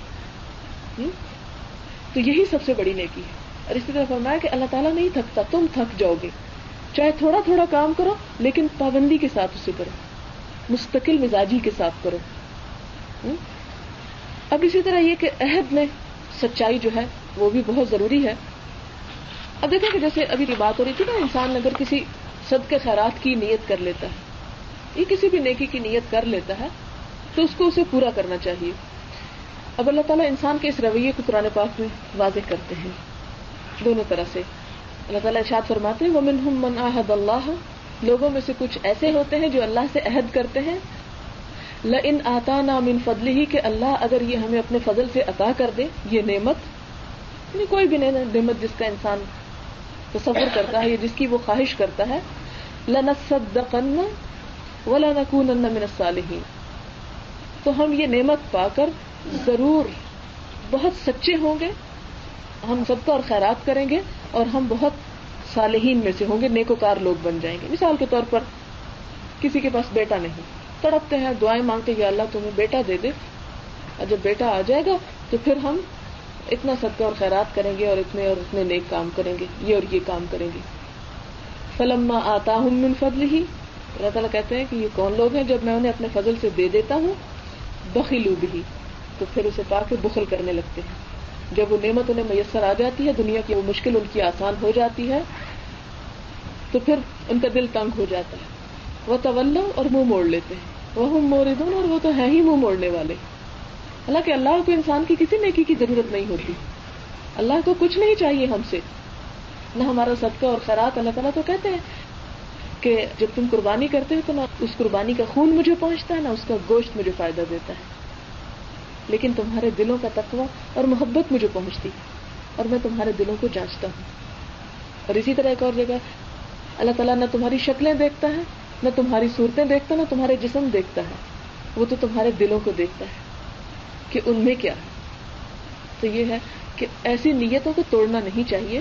تو یہی سب سے بڑی نیکی ہے۔ اور اسی طرح فرمایا کہ اللہ تعالیٰ نہیں تھکتا، تم تھک جاؤ گے، چاہے تھوڑا تھوڑا کام کرو لیکن پابندی کے ساتھ اسے کرو، مستقل مزاجی کے ساتھ کرو۔ اب اسی طرح یہ کہ عہد میں سچائی جو ہے وہ بھی بہت ضروری ہے۔ اب دیکھیں کہ جیسے ابھی کی بات ہو رہی تھی نا، انسان اگر کسی صدقے خیرات کی نیت کر لیتا ہے، یہ کسی بھی نیکی کی نیت کر لیتا ہے تو اس کو اسے پورا کرنا چاہیے۔ اب اللہ تعالیٰ انسان کے اس رویے کو قرآن پاک میں واضح کرتے ہیں دونوں طرح سے۔ اللہ تعالیٰ ارشاد فرماتے ہیں وَمِنْهُمْ مَنْ عَاهَدَ اللَّهَ، لوگوں میں سے کچھ ایسے ہوتے ہیں جو اللہ سے عہد کرتے ہیں لَإِنْ آتَانَا مِنْ فَضْلِهِ، کہ اللہ اگر یہ ہمیں اپنے فضل سے عطا کر دے یہ نعمت، یعنی کوئی بھی نعمت جس کا انسان تصور کرتا ہے یا جس کی وہ خواہش کرتا ہے، لَنَصَّدَّقَنَّ وَلَنَكُونَنَّ مِنَ الصَّالِحِينَ، تو ہم یہ نعمت پا کر ضرور بہت سچے ہوں گے، ہم صدقہ اور خیرات کریں گے اور ہم بہت صالحین میں سے ہوں گے، نیکوکار لوگ بن جائیں گے۔ مثال کے طور پر کسی کے پاس بیٹا نہیں، تڑپتے ہیں، دعائیں مانگتے یا اللہ تمہیں بیٹا دے دے، اور جب بیٹا آ جائے گا تو پھر ہم اتنا صدقہ اور خیرات کریں گے اور اتنے اور اتنے نیک کام کریں گے، یہ اور یہ کام کریں گے۔ فلما آتاہم من فضلہ، اللہ تعالیٰ کہتے ہیں کہ یہ کون لوگ ہیں جب میں انہیں اپنے فضل سے دے دیتا ہوں، بخلوا بہ، تو پھر اسے پا کے بخل کرنے لگتے ہیں۔ جب وہ نعمت انہیں میسر آ جاتی ہے، دنیا کی وہ مشکل ان کی آسان ہو جاتی ہے، تو پھر ان کا دل تنگ ہو جاتا ہے، وہ تولوا، اور منہ موڑ لیتے ہیں، وہم موردون، اور وہ تو ہیں ہی منہ موڑنے والے۔ حالانکہ اللہ کو انسان کی کسی نیکی کی ضرورت نہیں ہوتی، اللہ کو کچھ نہیں چاہیے ہم سے، نہ ہمارا صدقہ اور خیرات۔ اللہ تعالیٰ تو کہتے ہیں کہ جب تم قربانی کرتے ہو تو نہ اس قربانی کا خون مجھے پہنچتا ہے نہ اس کا گوشت مجھے فائدہ دیتا ہے، لیکن تمہارے دلوں کا تقوی اور محبت مجھے پہنچتی اور میں تمہارے دلوں کو جانچتا ہوں۔ اور اسی طرح ایک اور جگہ اللہ تعالیٰ نہ تمہاری شکلیں دیکھتا ہے، نہ تمہاری صورتیں دیکھتا ہے، نہ تمہارے جسم دیکھتا ہے، وہ تو تمہارے دلوں کو دیکھتا ہے کہ ان میں کیا ہے۔ تو یہ ہے کہ ایسی نیتوں کو توڑنا نہیں چاہیے،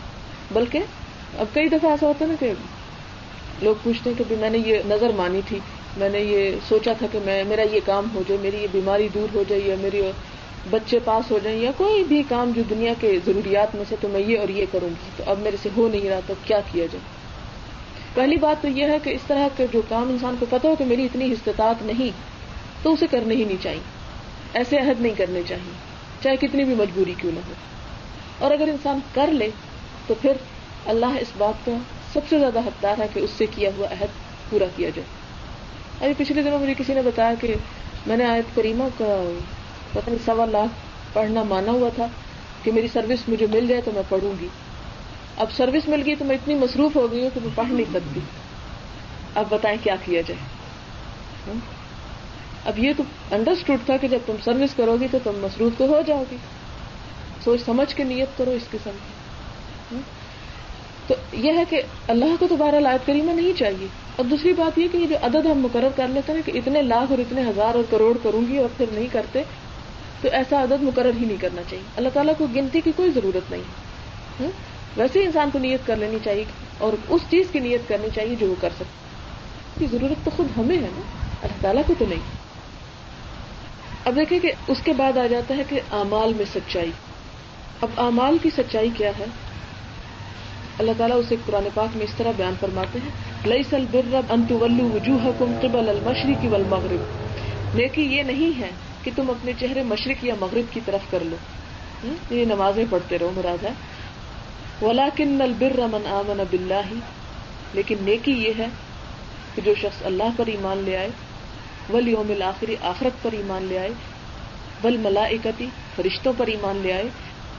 بلکہ اب کئی دفعہ ایسا ہوتا ہے نا کہ لوگ پوچھتے ہیں کہ میں نے یہ نظر مانی تھی، میں نے یہ سوچا تھا کہ میں میرا یہ کام ہو جائے، میری یہ بیماری دور ہو جائے، یا میرے بچے پاس ہو جائیں، یا کوئی بھی کام جو دنیا کے ضروریات میں سے، تو میں یہ اور یہ کروں گی، تو اب میرے سے ہو نہیں رہا، تو کیا کیا جائے۔ پہلی بات تو یہ ہے کہ اس طرح کے جو کام انسان کو پتہ ہو کہ میری اتنی استطاعت نہیں، تو اسے کرنے ہی نہیں چاہیے، ایسے عہد نہیں کرنے چاہیے، چاہے کتنی بھی مجبوری کیوں نہ ہو۔ اور اگر انسان کر لے تو پھر اللہ اس بات کا سب سے زیادہ حقدار ہے کہ اس سے کیا ہوا عہد پورا کیا جائے۔ ابھی پچھلے دنوں مجھے کسی نے بتایا کہ میں نے آیت کریمہ کا پتہ نہیں سوا لاکھ پڑھنا مانا ہوا تھا کہ میری سروس مجھے مل جائے تو میں پڑھوں گی. اب سروس مل گئی تو میں اتنی مصروف ہو گئی ہوں کہ میں پڑھ نہیں سکتی. اب بتائیں کیا کیا جائے. اب یہ تو انڈرسٹوڈ تھا کہ جب تم سروس کرو گی تو تم مصروف تو ہو جاؤ گی. سوچ سمجھ کے نیت کرو اس قسم کی. تو یہ ہے کہ اللہ کو تو بہرحال آیت کریمہ نہیں چاہیے. اور دوسری بات یہ کہ یہ جو عدد ہم مقرر کر لیتے ہیں کہ اتنے لاکھ اور اتنے ہزار اور کروڑ کروں گی اور پھر نہیں کرتے, تو ایسا عدد مقرر ہی نہیں کرنا چاہیے. اللہ تعالیٰ کو گنتی کی کوئی ضرورت نہیں. ویسے ہی انسان کو نیت کر لینی چاہیے اور اس چیز کی نیت کرنی چاہیے جو وہ کر سکتا. کی ضرورت تو خود ہمیں ہے نا, اللہ تعالیٰ کو تو نہیں. اب دیکھیں کہ اس کے بعد آ جاتا ہے کہ اعمال میں سچائی. اب اعمال کی سچائی کیا ہے؟ اللہ تعالیٰ اسے قرآن پاک میں اس طرح بیان فرماتے ہیں, لیس البر ان تولوا وجوہکم قبل المشرق والمغرب. نیکی یہ نہیں ہے کہ تم اپنے چہرے مشرق یا مغرب کی طرف کر لو, یہ نمازیں پڑھتے رہو مراد ہے. ولکن البر من آمن باللہ, لیکن نیکی یہ ہے کہ جو شخص اللہ پر ایمان لے آئے, والیوم الآخر, آخرت پر ایمان لے آئے, والملائکۃ, فرشتوں پر ایمان لے آئے,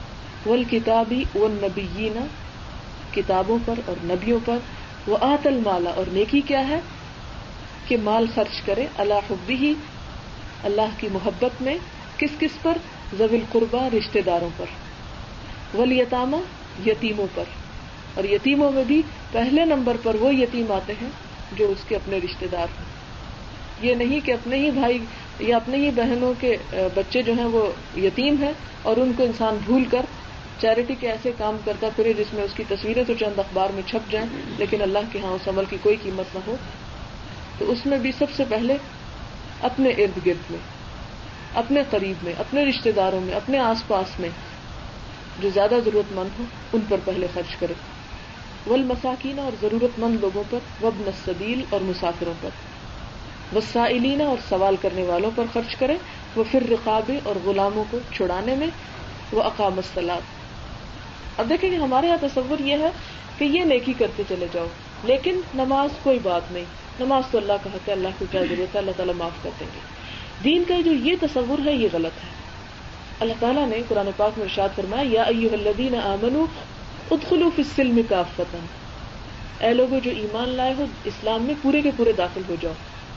والکتاب والنبیین, کتابوں پر اور نبیوں پر, وآت المال, اور نیکی کیا ہے کہ مال خرچ کرے, علی حبہ, اللہ کی محبت میں. کس کس پر؟ ذوی القربى, رشتہ داروں پر, والیتامى, یتیموں پر. اور یتیموں میں بھی پہلے نمبر پر وہ یتیم آتے ہیں جو اس کے اپنے رشتہ دار ہیں. یہ نہیں کہ اپنے ہی بھائی یا اپنے ہی بہنوں کے بچے جو ہیں وہ یتیم ہیں اور ان کو انسان بھول کر چیریٹی کے ایسے کام کرتا پھرے جس میں اس کی تصویریں تو چند اخبار میں چھپ جائیں لیکن اللہ کے ہاں اس عمل کی کوئی قیمت نہ ہو. تو اس میں بھی سب سے پہلے اپنے ارد گرد میں, اپنے قریب میں, اپنے رشتہ داروں میں, اپنے آس پاس میں جو زیادہ ضرورت مند ہو ان پر پہلے خرچ کرے. والمساکین, اور ضرورت مند لوگوں پر, وابن السبیل, اور مسافروں پر, والسائلین, اور سوال کرنے والوں پر خرچ کرے, وفی الرقاب, اور غلاموں کو چھڑانے میں, واقام الصلاۃ. اب دیکھیں کہ ہمارے یہاں تصور یہ ہے کہ یہ نیکی کرتے چلے جاؤ, لیکن نماز کوئی بات نہیں, نماز تو اللہ کا حق ہے, اللہ کو کیا ضرورت ہے, اللہ تعالیٰ معاف کر دیں گے. دین کا جو یہ تصور ہے یہ غلط ہے. اللہ تعالیٰ نے قرآن پاک میں ارشاد فرمایا, یا ایھا الذین آمنوا ادخلوا فی السلم کافۃ, اے لوگوں جو ایمان لائے ہو اسلام میں پورے کے پورے داخل ہو جاؤ.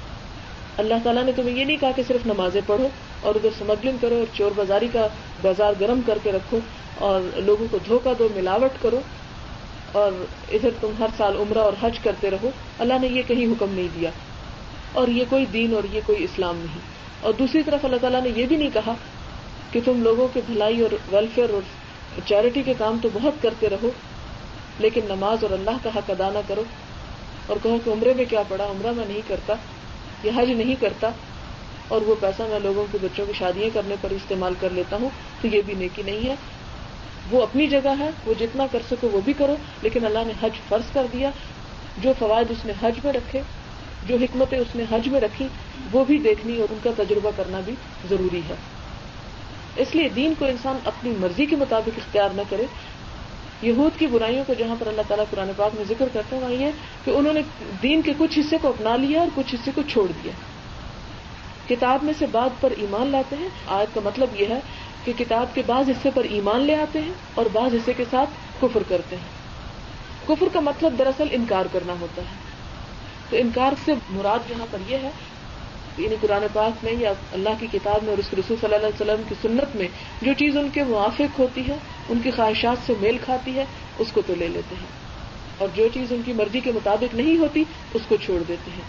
اللہ تعالیٰ نے تمہیں یہ نہیں کہا کہ صرف نمازیں پڑھو اور ادھر اسمگلنگ کرو اور چور بازاری کا بازار گرم کر کے رکھو اور لوگوں کو دھوکہ دو, ملاوٹ کرو اور ادھر تم ہر سال عمرہ اور حج کرتے رہو. اللہ نے یہ کہیں حکم نہیں دیا اور یہ کوئی دین اور یہ کوئی اسلام نہیں. اور دوسری طرف اللہ تعالیٰ نے یہ بھی نہیں کہا کہ تم لوگوں کے بھلائی اور ویلفیئر اور چیریٹی کے کام تو بہت کرتے رہو لیکن نماز اور اللہ کا حق ادا نہ کرو اور کہو کہ عمرے میں کیا پڑا, عمرہ میں نہیں کرتا, یہ حج نہیں کرتا اور وہ پیسہ میں لوگوں کے بچوں کی شادیاں کرنے پر استعمال کر لیتا ہوں. تو یہ بھی نیکی نہیں ہے. وہ اپنی جگہ ہے, وہ جتنا کر سکو وہ بھی کرو, لیکن اللہ نے حج فرض کر دیا, جو فوائد اس نے حج میں رکھے, جو حکمتیں اس نے حج میں رکھی وہ بھی دیکھنی اور ان کا تجربہ کرنا بھی ضروری ہے. اس لیے دین کو انسان اپنی مرضی کے مطابق اختیار نہ کرے. یہود کی برائیوں کو جہاں پر اللہ تعالیٰ قرآن پاک میں ذکر کرتے ہیں وہاں یہ کہ انہوں نے دین کے کچھ حصے کو اپنا لیا اور کچھ حصے کو چھوڑ دیا. کتاب میں سے بعض پر ایمان لاتے ہیں, آیت کا مطلب یہ ہے کہ کتاب کے بعض حصے پر ایمان لے آتے ہیں اور بعض حصے کے ساتھ کفر کرتے ہیں. کفر کا مطلب دراصل انکار کرنا ہوتا ہے. تو انکار سے مراد یہاں پر یہ ہے یعنی قرآن پاک میں یا اللہ کی کتاب میں اور اس کے رسول صلی اللہ علیہ وسلم کی سنت میں جو چیز ان کے موافق ہوتی ہے, ان کی خواہشات سے میل کھاتی ہے, اس کو تو لے لیتے ہیں اور جو چیز ان کی مرضی کے مطابق نہیں ہوتی اس کو چھوڑ دیتے ہیں.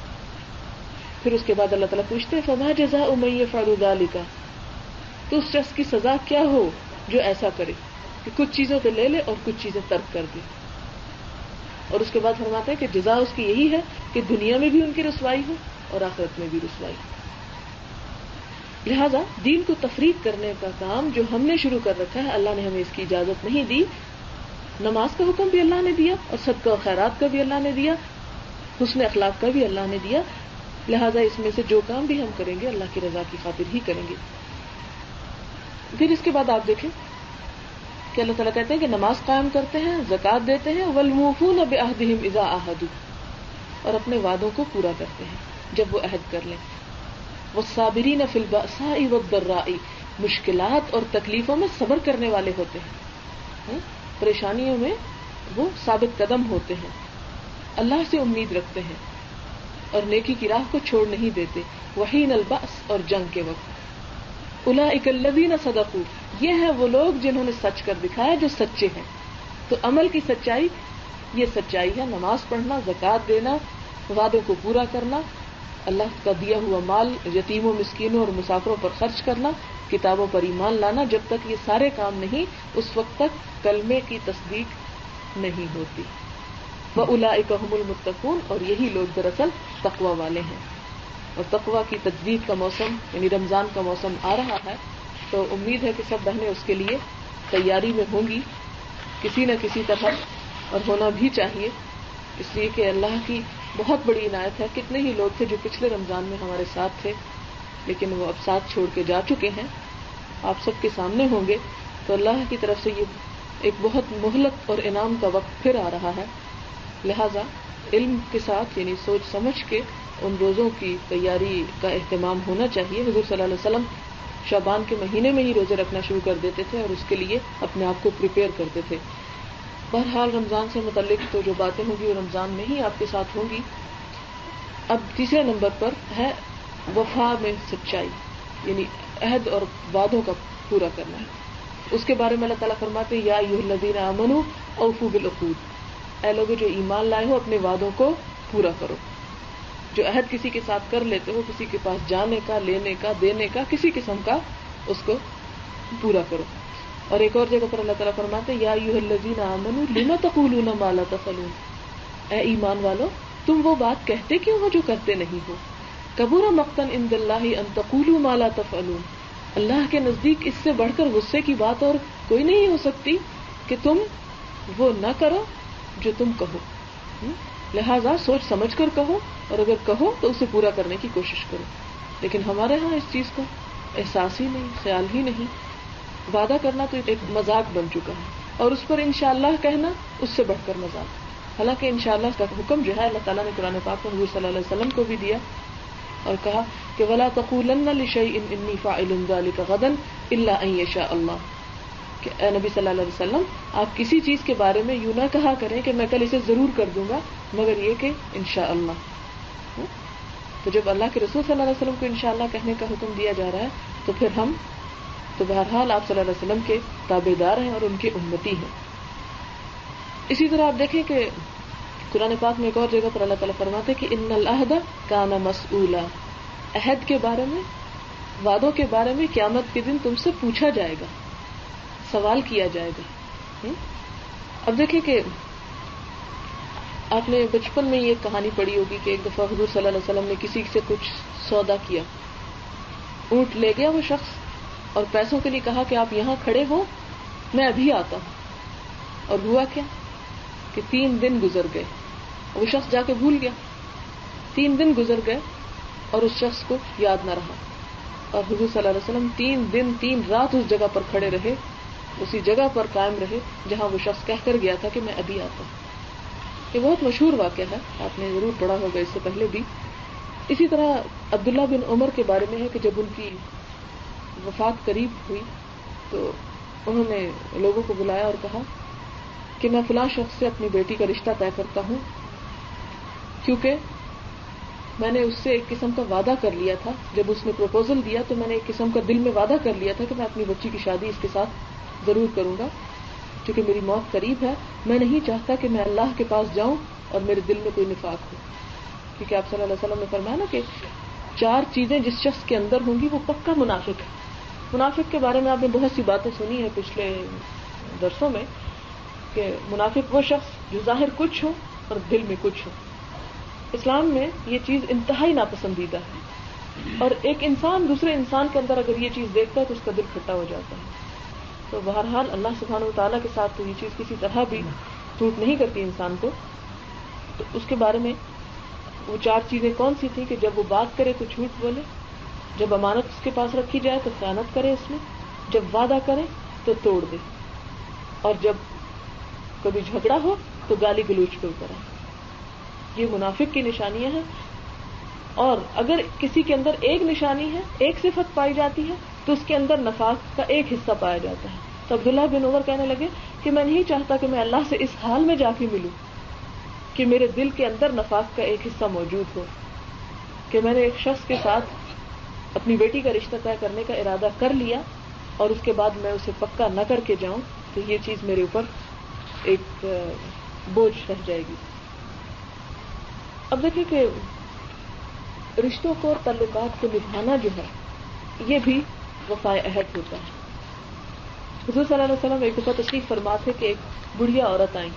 پھر اس کے بعد اللہ تعالیٰ پوچھتے ہیں فما جزاء من یفعل ذلک, تو اس شخص کی سزا کیا ہو جو ایسا کرے کہ کچھ چیزوں تو لے لے اور کچھ چیزیں ترک کر دے. اور اس کے بعد فرماتے ہیں کہ جزا اس کی یہی ہے کہ دنیا میں بھی ان کی رسوائی ہو اور آخرت میں بھی رسوائی. لہذا دین کو تفریق کرنے کا کام جو ہم نے شروع کر رکھا ہے اللہ نے ہمیں اس کی اجازت نہیں دی. نماز کا حکم بھی اللہ نے دیا اور صدقہ و خیرات کا بھی اللہ نے دیا, حسن اخلاق کا بھی اللہ نے دیا. لہذا اس میں سے جو کام بھی ہم کریں گے اللہ کی رضا کی خاطر ہی کریں گے. پھر اس کے بعد آپ دیکھیں کہ اللہ تعالیٰ کہتے ہیں کہ نماز قائم کرتے ہیں, زکوٰۃ دیتے ہیں, والموفون بعہدہم اذا عاہدوا, اور اپنے وعدوں کو پورا کرتے ہیں جب وہ عہد کر لیں. والصابرین فی البأساء والضراء, مشکلات اور تکلیفوں میں صبر کرنے والے ہوتے ہیں، پریشانیوں میں وہ ثابت قدم ہوتے ہیں، اللہ سے امید رکھتے ہیں اور نیکی کی راہ کو چھوڑ نہیں دیتے، وحین البأس اور جنگ کے وقت۔ اولئک الذین صدقوا، یہ ہیں وہ لوگ جنہوں نے سچ کر دکھایا، جو سچے ہیں۔ تو عمل کی سچائی یہ سچائی ہے، نماز پڑھنا، زکوٰۃ دینا، وعدوں کو پورا کرنا، اللہ کا دیا ہوا مال یتیموں، مسکینوں اور مسافروں پر خرچ کرنا، کتابوں پر ایمان لانا۔ جب تک یہ سارے کام نہیں، اس وقت تک کلمے کی تصدیق نہیں ہوتی۔ وَأُولَئِكَ هُمُ الْمُتَّقُونَ، اور یہی لوگ دراصل تقوی والے ہیں۔ اور تقوی کی تجدید کا موسم یعنی رمضان کا موسم آ رہا ہے، تو امید ہے کہ سب بہنیں اس کے لیے تیاری میں ہوں گی کسی نہ کسی طرح، اور ہونا بھی چاہیے، اس لیے کہ اللہ کی بہت بڑی عنایت ہے۔ کتنے ہی لوگ تھے جو پچھلے رمضان میں ہمارے ساتھ تھے، لیکن وہ اب ساتھ چھوڑ کے جا چکے ہیں، آپ سب کے سامنے ہوں گے، تو اللہ کی طرف سے یہ ایک بہت مہلت اور انعام کا وقت پھر آ رہا ہے۔ لہذا علم کے ساتھ یعنی سوچ سمجھ کے ان روزوں کی تیاری کا اہتمام ہونا چاہیے۔ حضور صلی اللہ علیہ وسلم شعبان کے مہینے میں ہی روزے رکھنا شروع کر دیتے تھے اور اس کے لیے اپنے آپ کو پریپیئر کرتے تھے۔ بہرحال رمضان سے متعلق تو جو باتیں ہوں گی وہ رمضان میں ہی آپ کے ساتھ ہوں گی۔ اب تیسرے نمبر پر ہے وفا میں سچائی، یعنی عہد اور وعدوں کا پورا کرنا ہے۔ اس کے بارے میں اللہ تعالیٰ فرماتے ہیں، یا ایھا الذین آمنوا اوفوا بالعقود، اے لوگوں جو ایمان لائے ہو اپنے وعدوں کو پورا کرو۔ جو عہد کسی کے ساتھ کر لیتے ہو، کسی کے پاس جانے کا، لینے کا، دینے کا، کسی قسم کا، اس کو پورا کرو۔ اور ایک اور جگہ پر اللہ تعالیٰ فرماتے ہیں، یا ایھا الذین آمنوا لم تقولون ما لا تفعلون، اے ایمان والو تم وہ بات کہتے کیوں ہو جو کرتے نہیں ہو۔ کبر مقتا عند اللہ ان تقولوا ما لا تفعلون، اللہ کے نزدیک اس سے بڑھ کر غصے کی بات اور کوئی نہیں ہو سکتی کہ تم وہ نہ کرو جو تم کہو۔ لہذا سوچ سمجھ کر کہو، اور اگر کہو تو اسے پورا کرنے کی کوشش کرو۔ لیکن ہمارے ہاں اس چیز کا احساس ہی نہیں، خیال ہی نہیں۔ وعدہ کرنا تو ایک مذاق بن چکا ہے، اور اس پر انشاءاللہ کہنا اس سے بڑھ کر مذاق۔ حالانکہ انشاءاللہ کا حکم جو ہے اللہ تعالیٰ نے قرآن پاک میں حضور صلی اللہ علیہ وسلم کو بھی دیا اور کہا کہ وَلَا تَقُولَنَّ لِشَيْءٍ إِنِّي فَاعِلٌ ذَلِكَ غَدًا إِلَّا أَن يَشَاءَ اللَّهُ، کہ اے نبی صلی اللہ علیہ وسلم آپ کسی چیز کے بارے میں یوں نہ کہا کریں کہ میں کل اسے ضرور کر دوں گا مگر یہ کہ انشاءاللہ۔ تو جب اللہ کے رسول صلی اللہ علیہ وسلم کو انشاءاللہ کہنے کا حکم دیا جا رہا ہے تو پھر ہم تو بہرحال آپ صلی اللہ علیہ وسلم کے تابع دار ہیں اور ان کے امتی ہیں۔ اسی طرح آپ دیکھیں کہ قرآن پاک میں ایک اور جگہ پر اللہ تعالیٰ فرماتے ہیں کہ ان العہد کان مسئولا، عہد کے بارے میں، وعدوں کے بارے میں قیامت کے دن تم سے پوچھا جائے گا، سوال کیا جائے گا۔ اب دیکھیں کہ آپ نے بچپن میں یہ کہانی پڑھی ہوگی کہ ایک دفعہ حضور صلی اللہ علیہ وسلم نے کسی سے کچھ سودا کیا، اونٹ لے گیا وہ شخص اور پیسوں کے لیے کہا کہ آپ یہاں کھڑے ہو میں ابھی آتا ہوں، اور ہوا کیا کہ تین دن گزر گئے، وہ شخص جا کے بھول گیا، تین دن گزر گئے اور اس شخص کو یاد نہ رہا، اور حضور صلی اللہ علیہ وسلم تین دن تین رات اس جگہ پر کھڑے رہے، اسی جگہ پر قائم رہے جہاں وہ شخص کہہ کر گیا تھا کہ میں ابھی آتا ہوں۔ یہ بہت مشہور واقعہ ہے، آپ نے ضرور پڑھا ہوگا اس سے پہلے بھی۔ اسی طرح عبداللہ بن عمر کے بارے میں ہے کہ جب ان کی وفات قریب ہوئی تو انہوں نے لوگوں کو بلایا اور کہا کہ میں فلاں شخص سے اپنی بیٹی کا رشتہ طے کرتا ہوں، کیونکہ میں نے اس سے ایک قسم کا وعدہ کر لیا تھا، جب اس نے پروپوزل دیا تو میں نے ایک قسم کا دل میں وعدہ کر لیا تھا کہ میں اپنی بچی کی شادی اس کے ساتھ ضرور کروں گا، کیونکہ میری موت قریب ہے، میں نہیں چاہتا کہ میں اللہ کے پاس جاؤں اور میرے دل میں کوئی نفاق ہو، کیونکہ آپ صلی اللہ علیہ وسلم نے فرمایا نا کہ چار چیزیں جس شخص کے اندر ہوں گی وہ پکا منافق ہے۔ منافق کے بارے میں آپ نے بہت سی باتیں سنی ہیں پچھلے درسوں میں کہ منافق وہ شخص جو ظاہر کچھ ہو اور دل میں کچھ ہو۔ اسلام میں یہ چیز انتہائی ناپسندیدہ ہے، اور ایک انسان دوسرے انسان کے اندر اگر یہ چیز دیکھتا ہے تو اس کا دل کھٹا ہو جاتا ہے۔ تو بہرحال اللہ سبحانہ و تعالیٰ کے ساتھ تو یہ چیز کسی طرح بھی سوٹ نہیں کرتی انسان کو۔ تو اس کے بارے میں وہ چار چیزیں کون سی تھیں کہ جب وہ بات کرے تو جھوٹ بولے، جب امانت اس کے پاس رکھی جائے تو خیانت کرے اس میں، جب وعدہ کرے تو توڑ دے، اور جب کبھی جھگڑا ہو تو گالی گلوچ پہ اتر آئے۔ یہ منافق کی نشانیاں ہیں، اور اگر کسی کے اندر ایک نشانی ہے، ایک صفت پائی جاتی ہے تو اس کے اندر نفاق کا ایک حصہ پایا جاتا ہے. تو عبداللہ بن عمر کہنے لگے کہ میں نہیں چاہتا کہ میں اللہ سے اس حال میں جا کے ملوں کہ میرے دل کے اندر نفاق کا ایک حصہ موجود ہو, کہ میں نے ایک شخص کے ساتھ اپنی بیٹی کا رشتہ طے کرنے کا ارادہ کر لیا اور اس کے بعد میں اسے پکا نہ کر کے جاؤں تو یہ چیز میرے اوپر ایک بوجھ رہ جائے گی. اب دیکھیں کہ رشتوں کو اور تعلقات کو نبھانا جو ہے یہ بھی وفائے عہد ہوتا ہے. حضور صلی اللہ علیہ وسلم ایک دفعہ تشریف فرما تھے کہ ایک بڑھیا عورت آئیں,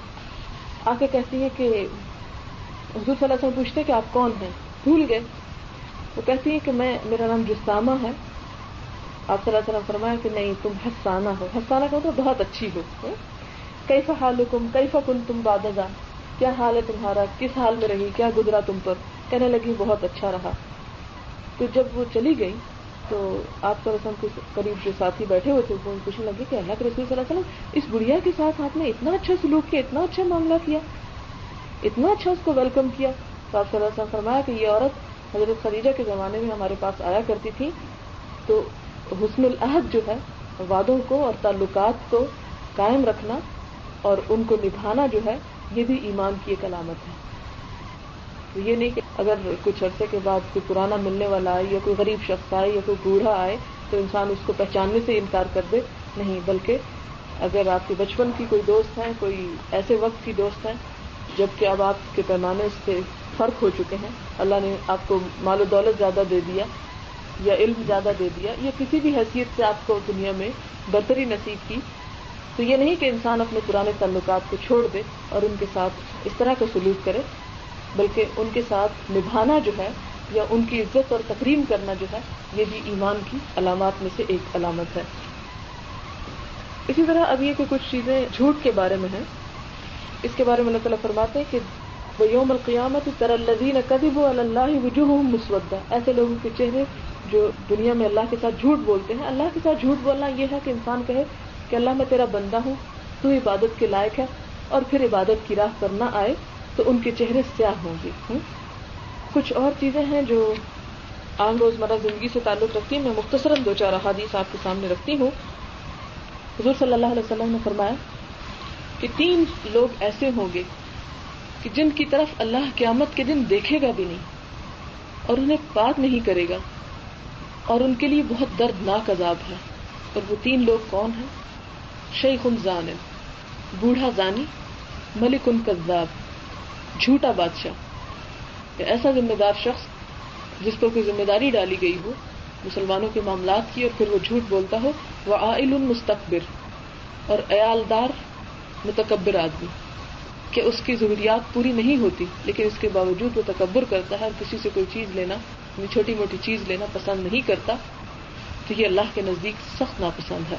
آ کے کہتی ہے کہ حضور صلی اللہ علیہ وسلم پوچھتے ہیں کہ آپ کون ہیں, بھول گئے. وہ کہتی ہے کہ میں میرا نام جسامہ ہے. آپ صلی اللہ علیہ وسلم فرمایا کہ نہیں, تم حسانہ ہو. حسانہ کا تو بہت اچھی ہو. کیف حالکم کیف کنتم بعد ذا, کیا حال ہے تمہارا, کس حال میں رہی, کیا گزرا تم پر. کہنے لگی بہت اچھا رہا. تو جب وہ چلی گئی تو آپ صلی اللہ علیہ وسلم کے قریب جو ساتھی بیٹھے ہوئے تھے وہ پوچھنے لگے کہ اللہ کے رسول صلی اللہ علیہ وسلم اس بڑھیا کے ساتھ آپ نے اتنا اچھا سلوک کیا, اتنا اچھا معاملہ کیا, اتنا اچھا اس کو ویلکم کیا. تو آپ صلی اللہ علیہ وسلم فرمایا کہ یہ عورت حضرت خدیجہ کے زمانے میں ہمارے پاس آیا کرتی تھی, تو حسن العہد جو ہے وعدوں کو اور تعلقات کو قائم رکھنا اور ان کو نبھانا جو ہے یہ بھی ایمان کی ایک علامت ہے. یہ نہیں کہ اگر کچھ عرصے کے بعد کوئی پرانا ملنے والا آئے یا کوئی غریب شخص آئے یا کوئی بوڑھا آئے تو انسان اس کو پہچاننے سے انکار کر دے, نہیں, بلکہ اگر آپ کے بچپن کی کوئی دوست ہیں, کوئی ایسے وقت کی دوست ہیں جبکہ اب آپ کے پیمانے سے فرق ہو چکے ہیں, اللہ نے آپ کو مال و دولت زیادہ دے دیا یا علم زیادہ دے دیا یا کسی بھی حیثیت سے آپ کو دنیا میں برتری نصیب کی, تو یہ نہیں کہ انسان اپنے پرانے تعلقات کو چھوڑ دے اور ان کے ساتھ اس طرح کا سلوک کرے, بلکہ ان کے ساتھ نبھانا جو ہے یا ان کی عزت اور تکریم کرنا جو ہے یہ بھی ایمان کی علامات میں سے ایک علامت ہے. اسی طرح اب یہ کہ کچھ چیزیں جھوٹ کے بارے میں ہیں, اس کے بارے میں اللہ تعالیٰ فرماتے ہیں کہ وَيَوْمَ الْقِيَامَةِ تَرَى الَّذِينَ كَذِبُوا عَلَى اللَّهِ وُجُوهُهُمْ مُسْوَدَّةٌ, ایسے لوگوں کے چہرے جو دنیا میں اللہ کے ساتھ جھوٹ بولتے ہیں. اللہ کے ساتھ جھوٹ بولنا یہ ہے کہ انسان کہے کہ اللہ میں تیرا بندہ ہوں, تو عبادت کے لائق ہے, اور پھر عبادت کی راہ پر نہ آئے تو ان کے چہرے سیاہ ہوں گے. کچھ اور چیزیں ہیں جو عام روزمرہ زندگی سے تعلق رکھتی ہیں, میں مختصراً دو چار احادیث آپ کے سامنے رکھتی ہوں. حضور صلی اللہ علیہ وسلم نے فرمایا کہ تین لوگ ایسے ہوں گے کہ جن کی طرف اللہ قیامت کے دن دیکھے گا بھی نہیں اور انہیں بات نہیں کرے گا, اور ان کے لیے بہت دردناک عذاب ہے. اور وہ تین لوگ کون ہیں؟ شیخ زان, بوڑھا زانی, ملک کذاب, جھوٹا بادشاہ. ایسا ذمہ دار شخص جس پر کوئی ذمہ داری ڈالی گئی ہو مسلمانوں کے معاملات کی اور پھر وہ جھوٹ بولتا ہو. وعائل مستکبر, اور عیالدار متکبر آدمی کہ اس کی ضروریات پوری نہیں ہوتی لیکن اس کے باوجود وہ تکبر کرتا ہے اور کسی سے کوئی چیز لینا, چھوٹی موٹی چیز لینا پسند نہیں کرتا, تو یہ اللہ کے نزدیک سخت ناپسند ہے.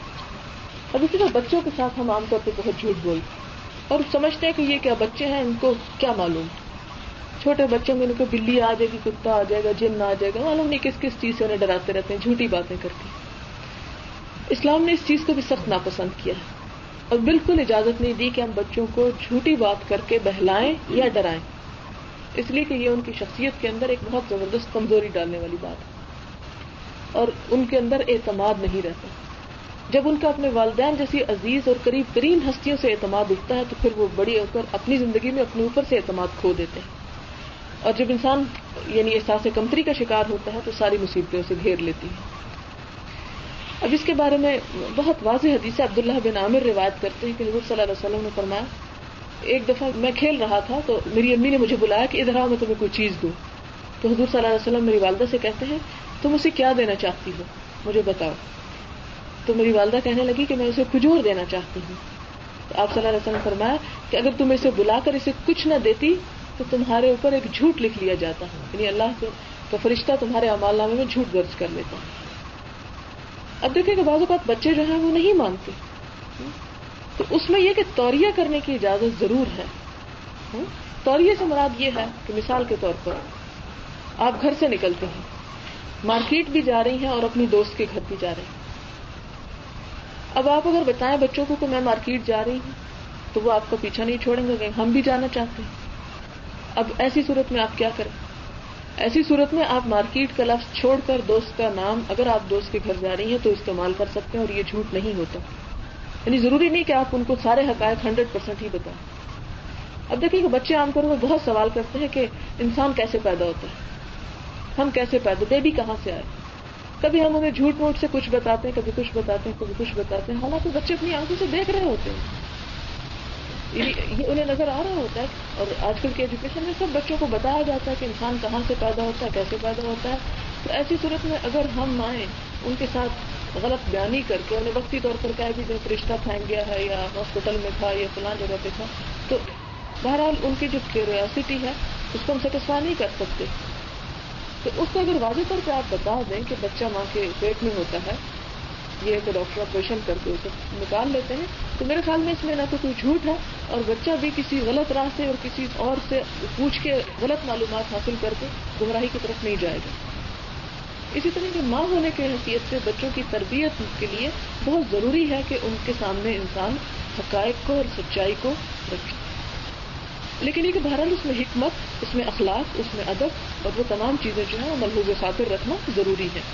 اب اسی طرح بچوں کے ساتھ ہم عام طور پہ بہت جھوٹ بولتے اور سمجھتے ہیں کہ یہ کیا بچے ہیں, ان کو کیا معلوم. چھوٹے بچوں میں ان کو بلی آ جائے گی, کتا آ جائے گا, جن آ جائے گا, معلوم نہیں کس کس چیز سے انہیں ڈراتے رہتے ہیں, جھوٹی باتیں کرتے ہیں. اسلام نے اس چیز کو بھی سخت ناپسند کیا ہے اور بالکل اجازت نہیں دی کہ ہم بچوں کو جھوٹی بات کر کے بہلائیں یا ڈرائیں, اس لیے کہ یہ ان کی شخصیت کے اندر ایک بہت زبردست کمزوری ڈالنے والی بات ہے اور ان کے اندر اعتماد نہیں رہتا. جب ان کا اپنے والدین جیسی عزیز اور قریب ترین ہستیوں سے اعتماد اٹھتا ہے تو پھر وہ بڑی ہو کر اپنی زندگی میں اپنے اوپر سے اعتماد کھو دیتے ہیں, اور جب انسان یعنی احساس کمتری کا شکار ہوتا ہے تو ساری مصیبتیں اسے گھیر لیتی ہیں. اب اس کے بارے میں بہت واضح حدیث عبداللہ بن عامر روایت کرتے ہیں کہ حضور صلی اللہ علیہ وسلم نے فرمایا, ایک دفعہ میں کھیل رہا تھا تو میری امی نے مجھے بلایا کہ ادھر آؤ میں تمہیں کوئی چیز دوں. تو حضور صلی اللہ علیہ وسلم میری والدہ سے کہتے ہیں تم اسے کیا دینا چاہتی ہو, مجھے بتاؤ. تو میری والدہ کہنے لگی کہ میں اسے کھجور دینا چاہتی ہوں. تو آپ صلی اللہ علیہ وسلم نے فرمایا کہ اگر تم اسے بلا کر اسے کچھ نہ دیتی تو تمہارے اوپر ایک جھوٹ لکھ لیا جاتا, یعنی اللہ کا فرشتہ تمہارے اعمال نامے میں جھوٹ درج کر لیتا. اب دیکھیں کہ بعض اوقات بچے جو ہیں وہ نہیں مانتے, تو اس میں یہ کہ توریہ کرنے کی اجازت ضرور ہے. توریہ سے مراد یہ ہے کہ مثال کے طور پر آپ گھر سے نکلتے ہیں, مارکیٹ بھی جا رہی ہیں اور اپنی دوست کے گھر بھی جا رہے ہیں. اب آپ اگر بتائیں بچوں کو کہ میں مارکیٹ جا رہی ہوں تو وہ آپ کا پیچھا نہیں چھوڑیں گے, ہم بھی جانا چاہتے ہیں. اب ایسی صورت میں آپ کیا کریں؟ ایسی صورت میں آپ مارکیٹ کا لفظ چھوڑ کر دوست کا نام اگر آپ دوست کے گھر جا رہی ہیں تو استعمال کر سکتے ہیں، اور یہ جھوٹ نہیں ہوتا. یعنی ضروری نہیں کہ آپ ان کو سارے حقائق ہنڈریڈ پرسینٹ ہی بتائیں. اب دیکھیں کہ بچے عام طور پر بہت سوال کرتے ہیں کہ انسان کیسے پیدا ہوتا ہے، ہم کیسے پیدا، بیبی کہاں سے آئے. کبھی ہم انہیں جھوٹ موٹ سے کچھ بتاتے ہیں، کبھی کچھ بتاتے ہیں، کبھی کچھ بتاتے ہیں، حالانکہ بچے اپنی آنکھوں سے دیکھ رہے ہوتے ہیں، یہ انہیں نظر آ رہا ہوتا ہے. اور آج کل کے ایجوکیشن میں سب بچوں کو بتایا جاتا ہے کہ انسان کہاں سے پیدا ہوتا ہے، کیسے پیدا ہوتا ہے. تو ایسی صورت میں اگر ہم آئیں ان کے ساتھ غلط بیانی کر کے انہیں وقتی طور پر کہہ بھی دیں فرشتہ پھینک گیا ہے یا ہاسپٹل میں تھا یا فلاں جگہ پہ تھا، تو بہرحال ان کی جو کیوریوسٹی ہے اس کو ہم سیٹسفائی نہیں کر سکتے. تو اس کو اگر واضح طور پہ آپ بتا دیں کہ بچہ ماں کے پیٹ میں ہوتا ہے، یہ کہ ڈاکٹر آپریشن کر کے اسے نکال لیتے ہیں، تو میرے خیال میں اس میں نہ تو کوئی جھوٹ ہے اور بچہ بھی کسی غلط راہ سے اور کسی اور سے پوچھ کے غلط معلومات حاصل کر کے گمراہی کی طرف نہیں جائے گا. اسی طرح کہ ماں ہونے کی حیثیت سے بچوں کی تربیت کے لیے بہت ضروری ہے کہ ان کے سامنے انسان حقائق کو اور سچائی کو رکھے. لیکن یہ کہ بہرحال اس میں حکمت، اس میں اخلاق، اس میں ادب اور وہ تمام چیزیں جو ہیں ملحوظ خاطر رکھنا ضروری ہے.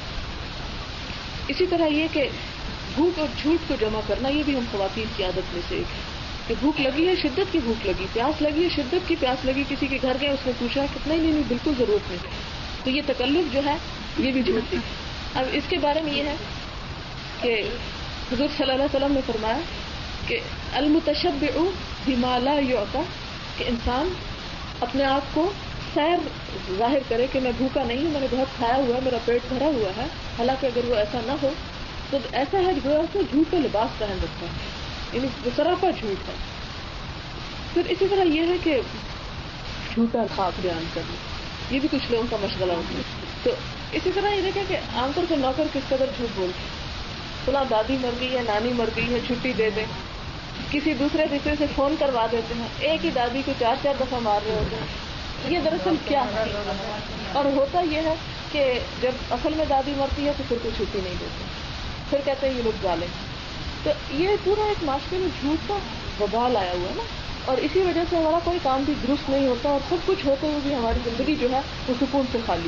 اسی طرح یہ کہ بھوک اور جھوٹ کو جمع کرنا، یہ بھی ہم خواتین کی عادت میں سے ایک ہے کہ بھوک لگی ہے، شدت کی بھوک لگی، پیاس لگی ہے، شدت کی پیاس لگی، کسی کے گھر گئے اس نے پوچھا کتنا، نہیں نہیں بالکل ضرورت نہیں. تو یہ تکلف جو ہے یہ بھی جھوٹ تھی. اب اس کے بارے میں یہ ہے کہ حضور صلی اللہ علیہ وسلم نے فرمایا کہ المتشبع بما لا یعطى، کہ انسان اپنے آپ کو سیر ظاہر کرے کہ میں بھوکا نہیں ہوں، میں نے بہت کھایا ہوا ہے، میرا پیٹ بھرا ہوا ہے، حالانکہ اگر وہ ایسا نہ ہو تو ایسا ہے جو اس نے جھوٹ کا لباس پہن رکھا ہے، یعنی وہ سراپا جھوٹ ہے. پھر اسی طرح یہ ہے کہ جھوٹا خواب بیان کرنا، یہ بھی کچھ لوگوں کا مشغلہ ہوتا ہے. تو اسی طرح یہ دیکھیں کہ عام طور پر نوکر کس قدر جھوٹ بولتے ہیں، فلاں دادی مر گئی ہے، نانی مر گئی ہے، چھٹی دے دیں. کسی دوسرے رشتے سے فون کروا دیتے ہیں، ایک ہی دادی کو چار چار دفعہ مار رہے ہوتے ہیں. یہ دراصل کیا ہے؟ اور ہوتا یہ ہے کہ جب اصل میں دادی مرتی ہے تو پھر کوئی چھٹی نہیں دیتے، پھر کہتے ہیں یہ لوگ ظالم. تو یہ پورا ایک معاشرے میں جھوٹ کا وبال آیا ہوا ہے نا، اور اسی وجہ سے ہمارا کوئی کام بھی درست نہیں ہوتا اور سب کچھ ہوتے ہوئے بھی ہماری زندگی جو ہے وہ سکون سے خالی.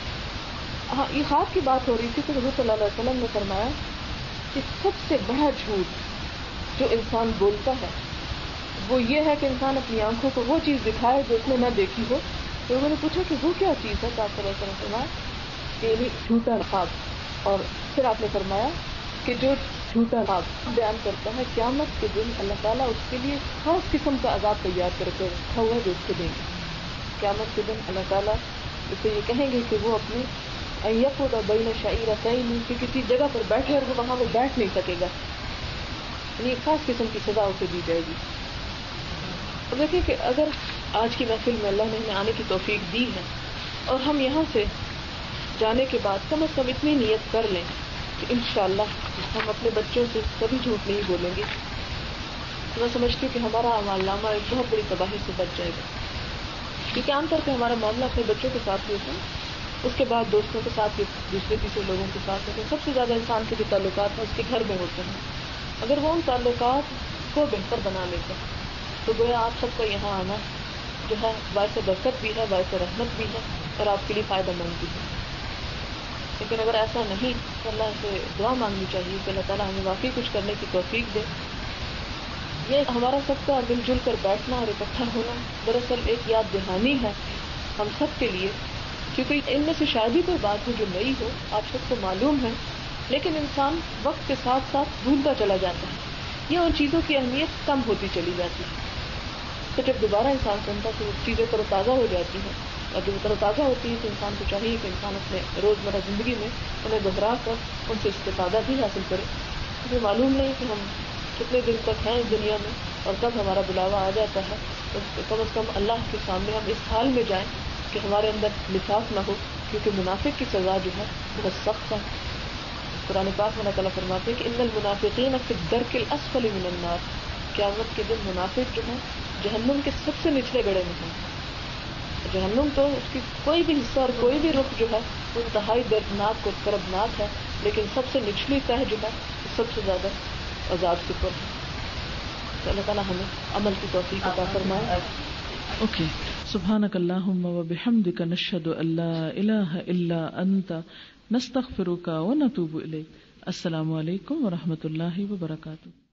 ہاں، یہ خواب کی بات ہو رہی تھی تو حضور صلی اللہ علیہ وسلم نے فرمایا کہ سب سے بڑا جھوٹ جو انسان بولتا ہے وہ یہ ہے کہ انسان اپنی آنکھوں کو وہ چیز دکھائے جو اس نے نہ دیکھی ہو. تو انہوں نے پوچھا کہ وہ کیا چیز ہے؟ تو آپ صلی اللہ علیہ وسلم نے فرمایا کہ یہ جھوٹا خواب. اور پھر آپ نے فرمایا کہ جو جھوٹا خواب بیان کرتا ہے قیامت کے دن اللہ تعالیٰ اس کے لیے خاص قسم کا عذاب تیار کر کے رکھا ہوا ہے جو اس کو دیں گے. قیامت کے دن اللہ تعالیٰ اسے یہ کہیں گے کہ وہ اپنے یقود بین شعیرتین کہ کسی جگہ پر بیٹھے اور وہ وہاں وہ بیٹھ نہیں سکے گا، یعنی خاص قسم کی سزا اسے دی جائے گی. اور دیکھیں کہ اگر آج کی محفل میں اللہ نے ہمیں آنے کی توفیق دی ہے اور ہم یہاں سے جانے کے بعد کم از کم اتنی نیت کر لیں کہ انشاءاللہ ہم اپنے بچوں سے کبھی جھوٹ نہیں بولیں گے، تو میں سمجھتی ہوں کہ ہمارا اعمال نامہ ایک بہت بڑی تباہی سے بچ جائے گا. کیونکہ عام طور پہ ہمارا معاملہ اپنے بچوں کے ساتھ بھی ہوتا ہے، اس کے بعد دوستوں کے ساتھ بھی، دوسرے تیسرے لوگوں کے ساتھ ہوتے ہیں. سب سے زیادہ انسان کے جو تعلقات ہیں اس کے گھر میں ہوتے ہیں. اگر وہ ان تعلقات کو بہتر بنا لیتے ہیں تو گویا آپ سب کا یہاں آنا جو ہے باعث برکت بھی ہے، باعث رحمت بھی ہے اور آپ کے لیے فائدہ مند بھی ہے. لیکن اگر ایسا نہیں تو اللہ سے دعا مانگنی چاہیے کہ اللہ تعالیٰ ہمیں واقعی کچھ کرنے کی توفیق دے. یہ ہمارا سب کا مل جل کر بیٹھنا اور اکٹھا ہونا دراصل ایک یاد دہانی ہے ہم سب کے لیے، کیونکہ ان میں سے شاید ہی کوئی بات ہو جو نئی ہو، آپ سب کو معلوم ہے، لیکن انسان وقت کے ساتھ ساتھ بھولتا چلا جاتا ہے یا ان چیزوں کی اہمیت کم ہوتی چلی جاتی ہے. تو جب دوبارہ انسان سنتا تو وہ چیزیں تر و تازہ ہو جاتی ہیں، اور جب تر و تازہ ہوتی ہے تو انسان کو چاہیے کہ انسان اپنے روزمرہ زندگی میں انہیں دہرا کر ان سے استفادہ بھی حاصل کرے. مجھے معلوم نہیں کہ ہم کتنے دن تک ہیں اس دنیا میں اور کب ہمارا بلاوا آ جاتا ہے، تو کم از کم اللہ کے سامنے ہم اس حال میں جائیں کہ ہمارے اندر نفاق نہ ہو، کیونکہ منافق کی سزا جو ہے بہت سخت ہے. قرآن پاک میں اللہ تعالیٰ فرماتے ہیں کہ ان المنافقین فی الدرک الاسفل من النار، قیامت کے دن منافق جو ہیں جہنم کے سب سے نچلے گڑھے میں ہیں. جہنم تو اس کی کوئی بھی حصہ اور کوئی بھی رخ جو ہے وہ انتہائی دردناک اور کربناک ہے، لیکن سب سے نچلی تہ جو ہے وہ سب سے زیادہ عذاب سے پر ہے. تو اللہ تعالیٰ ہمیں عمل کی توفیق عطا فرمائے. اوکے سبحانک اللہم و بحمدک نشہد ان لا الہ الا انت نستغفرک و نتوب الیک. السلام علیکم و رحمۃ اللہ وبرکاتہ.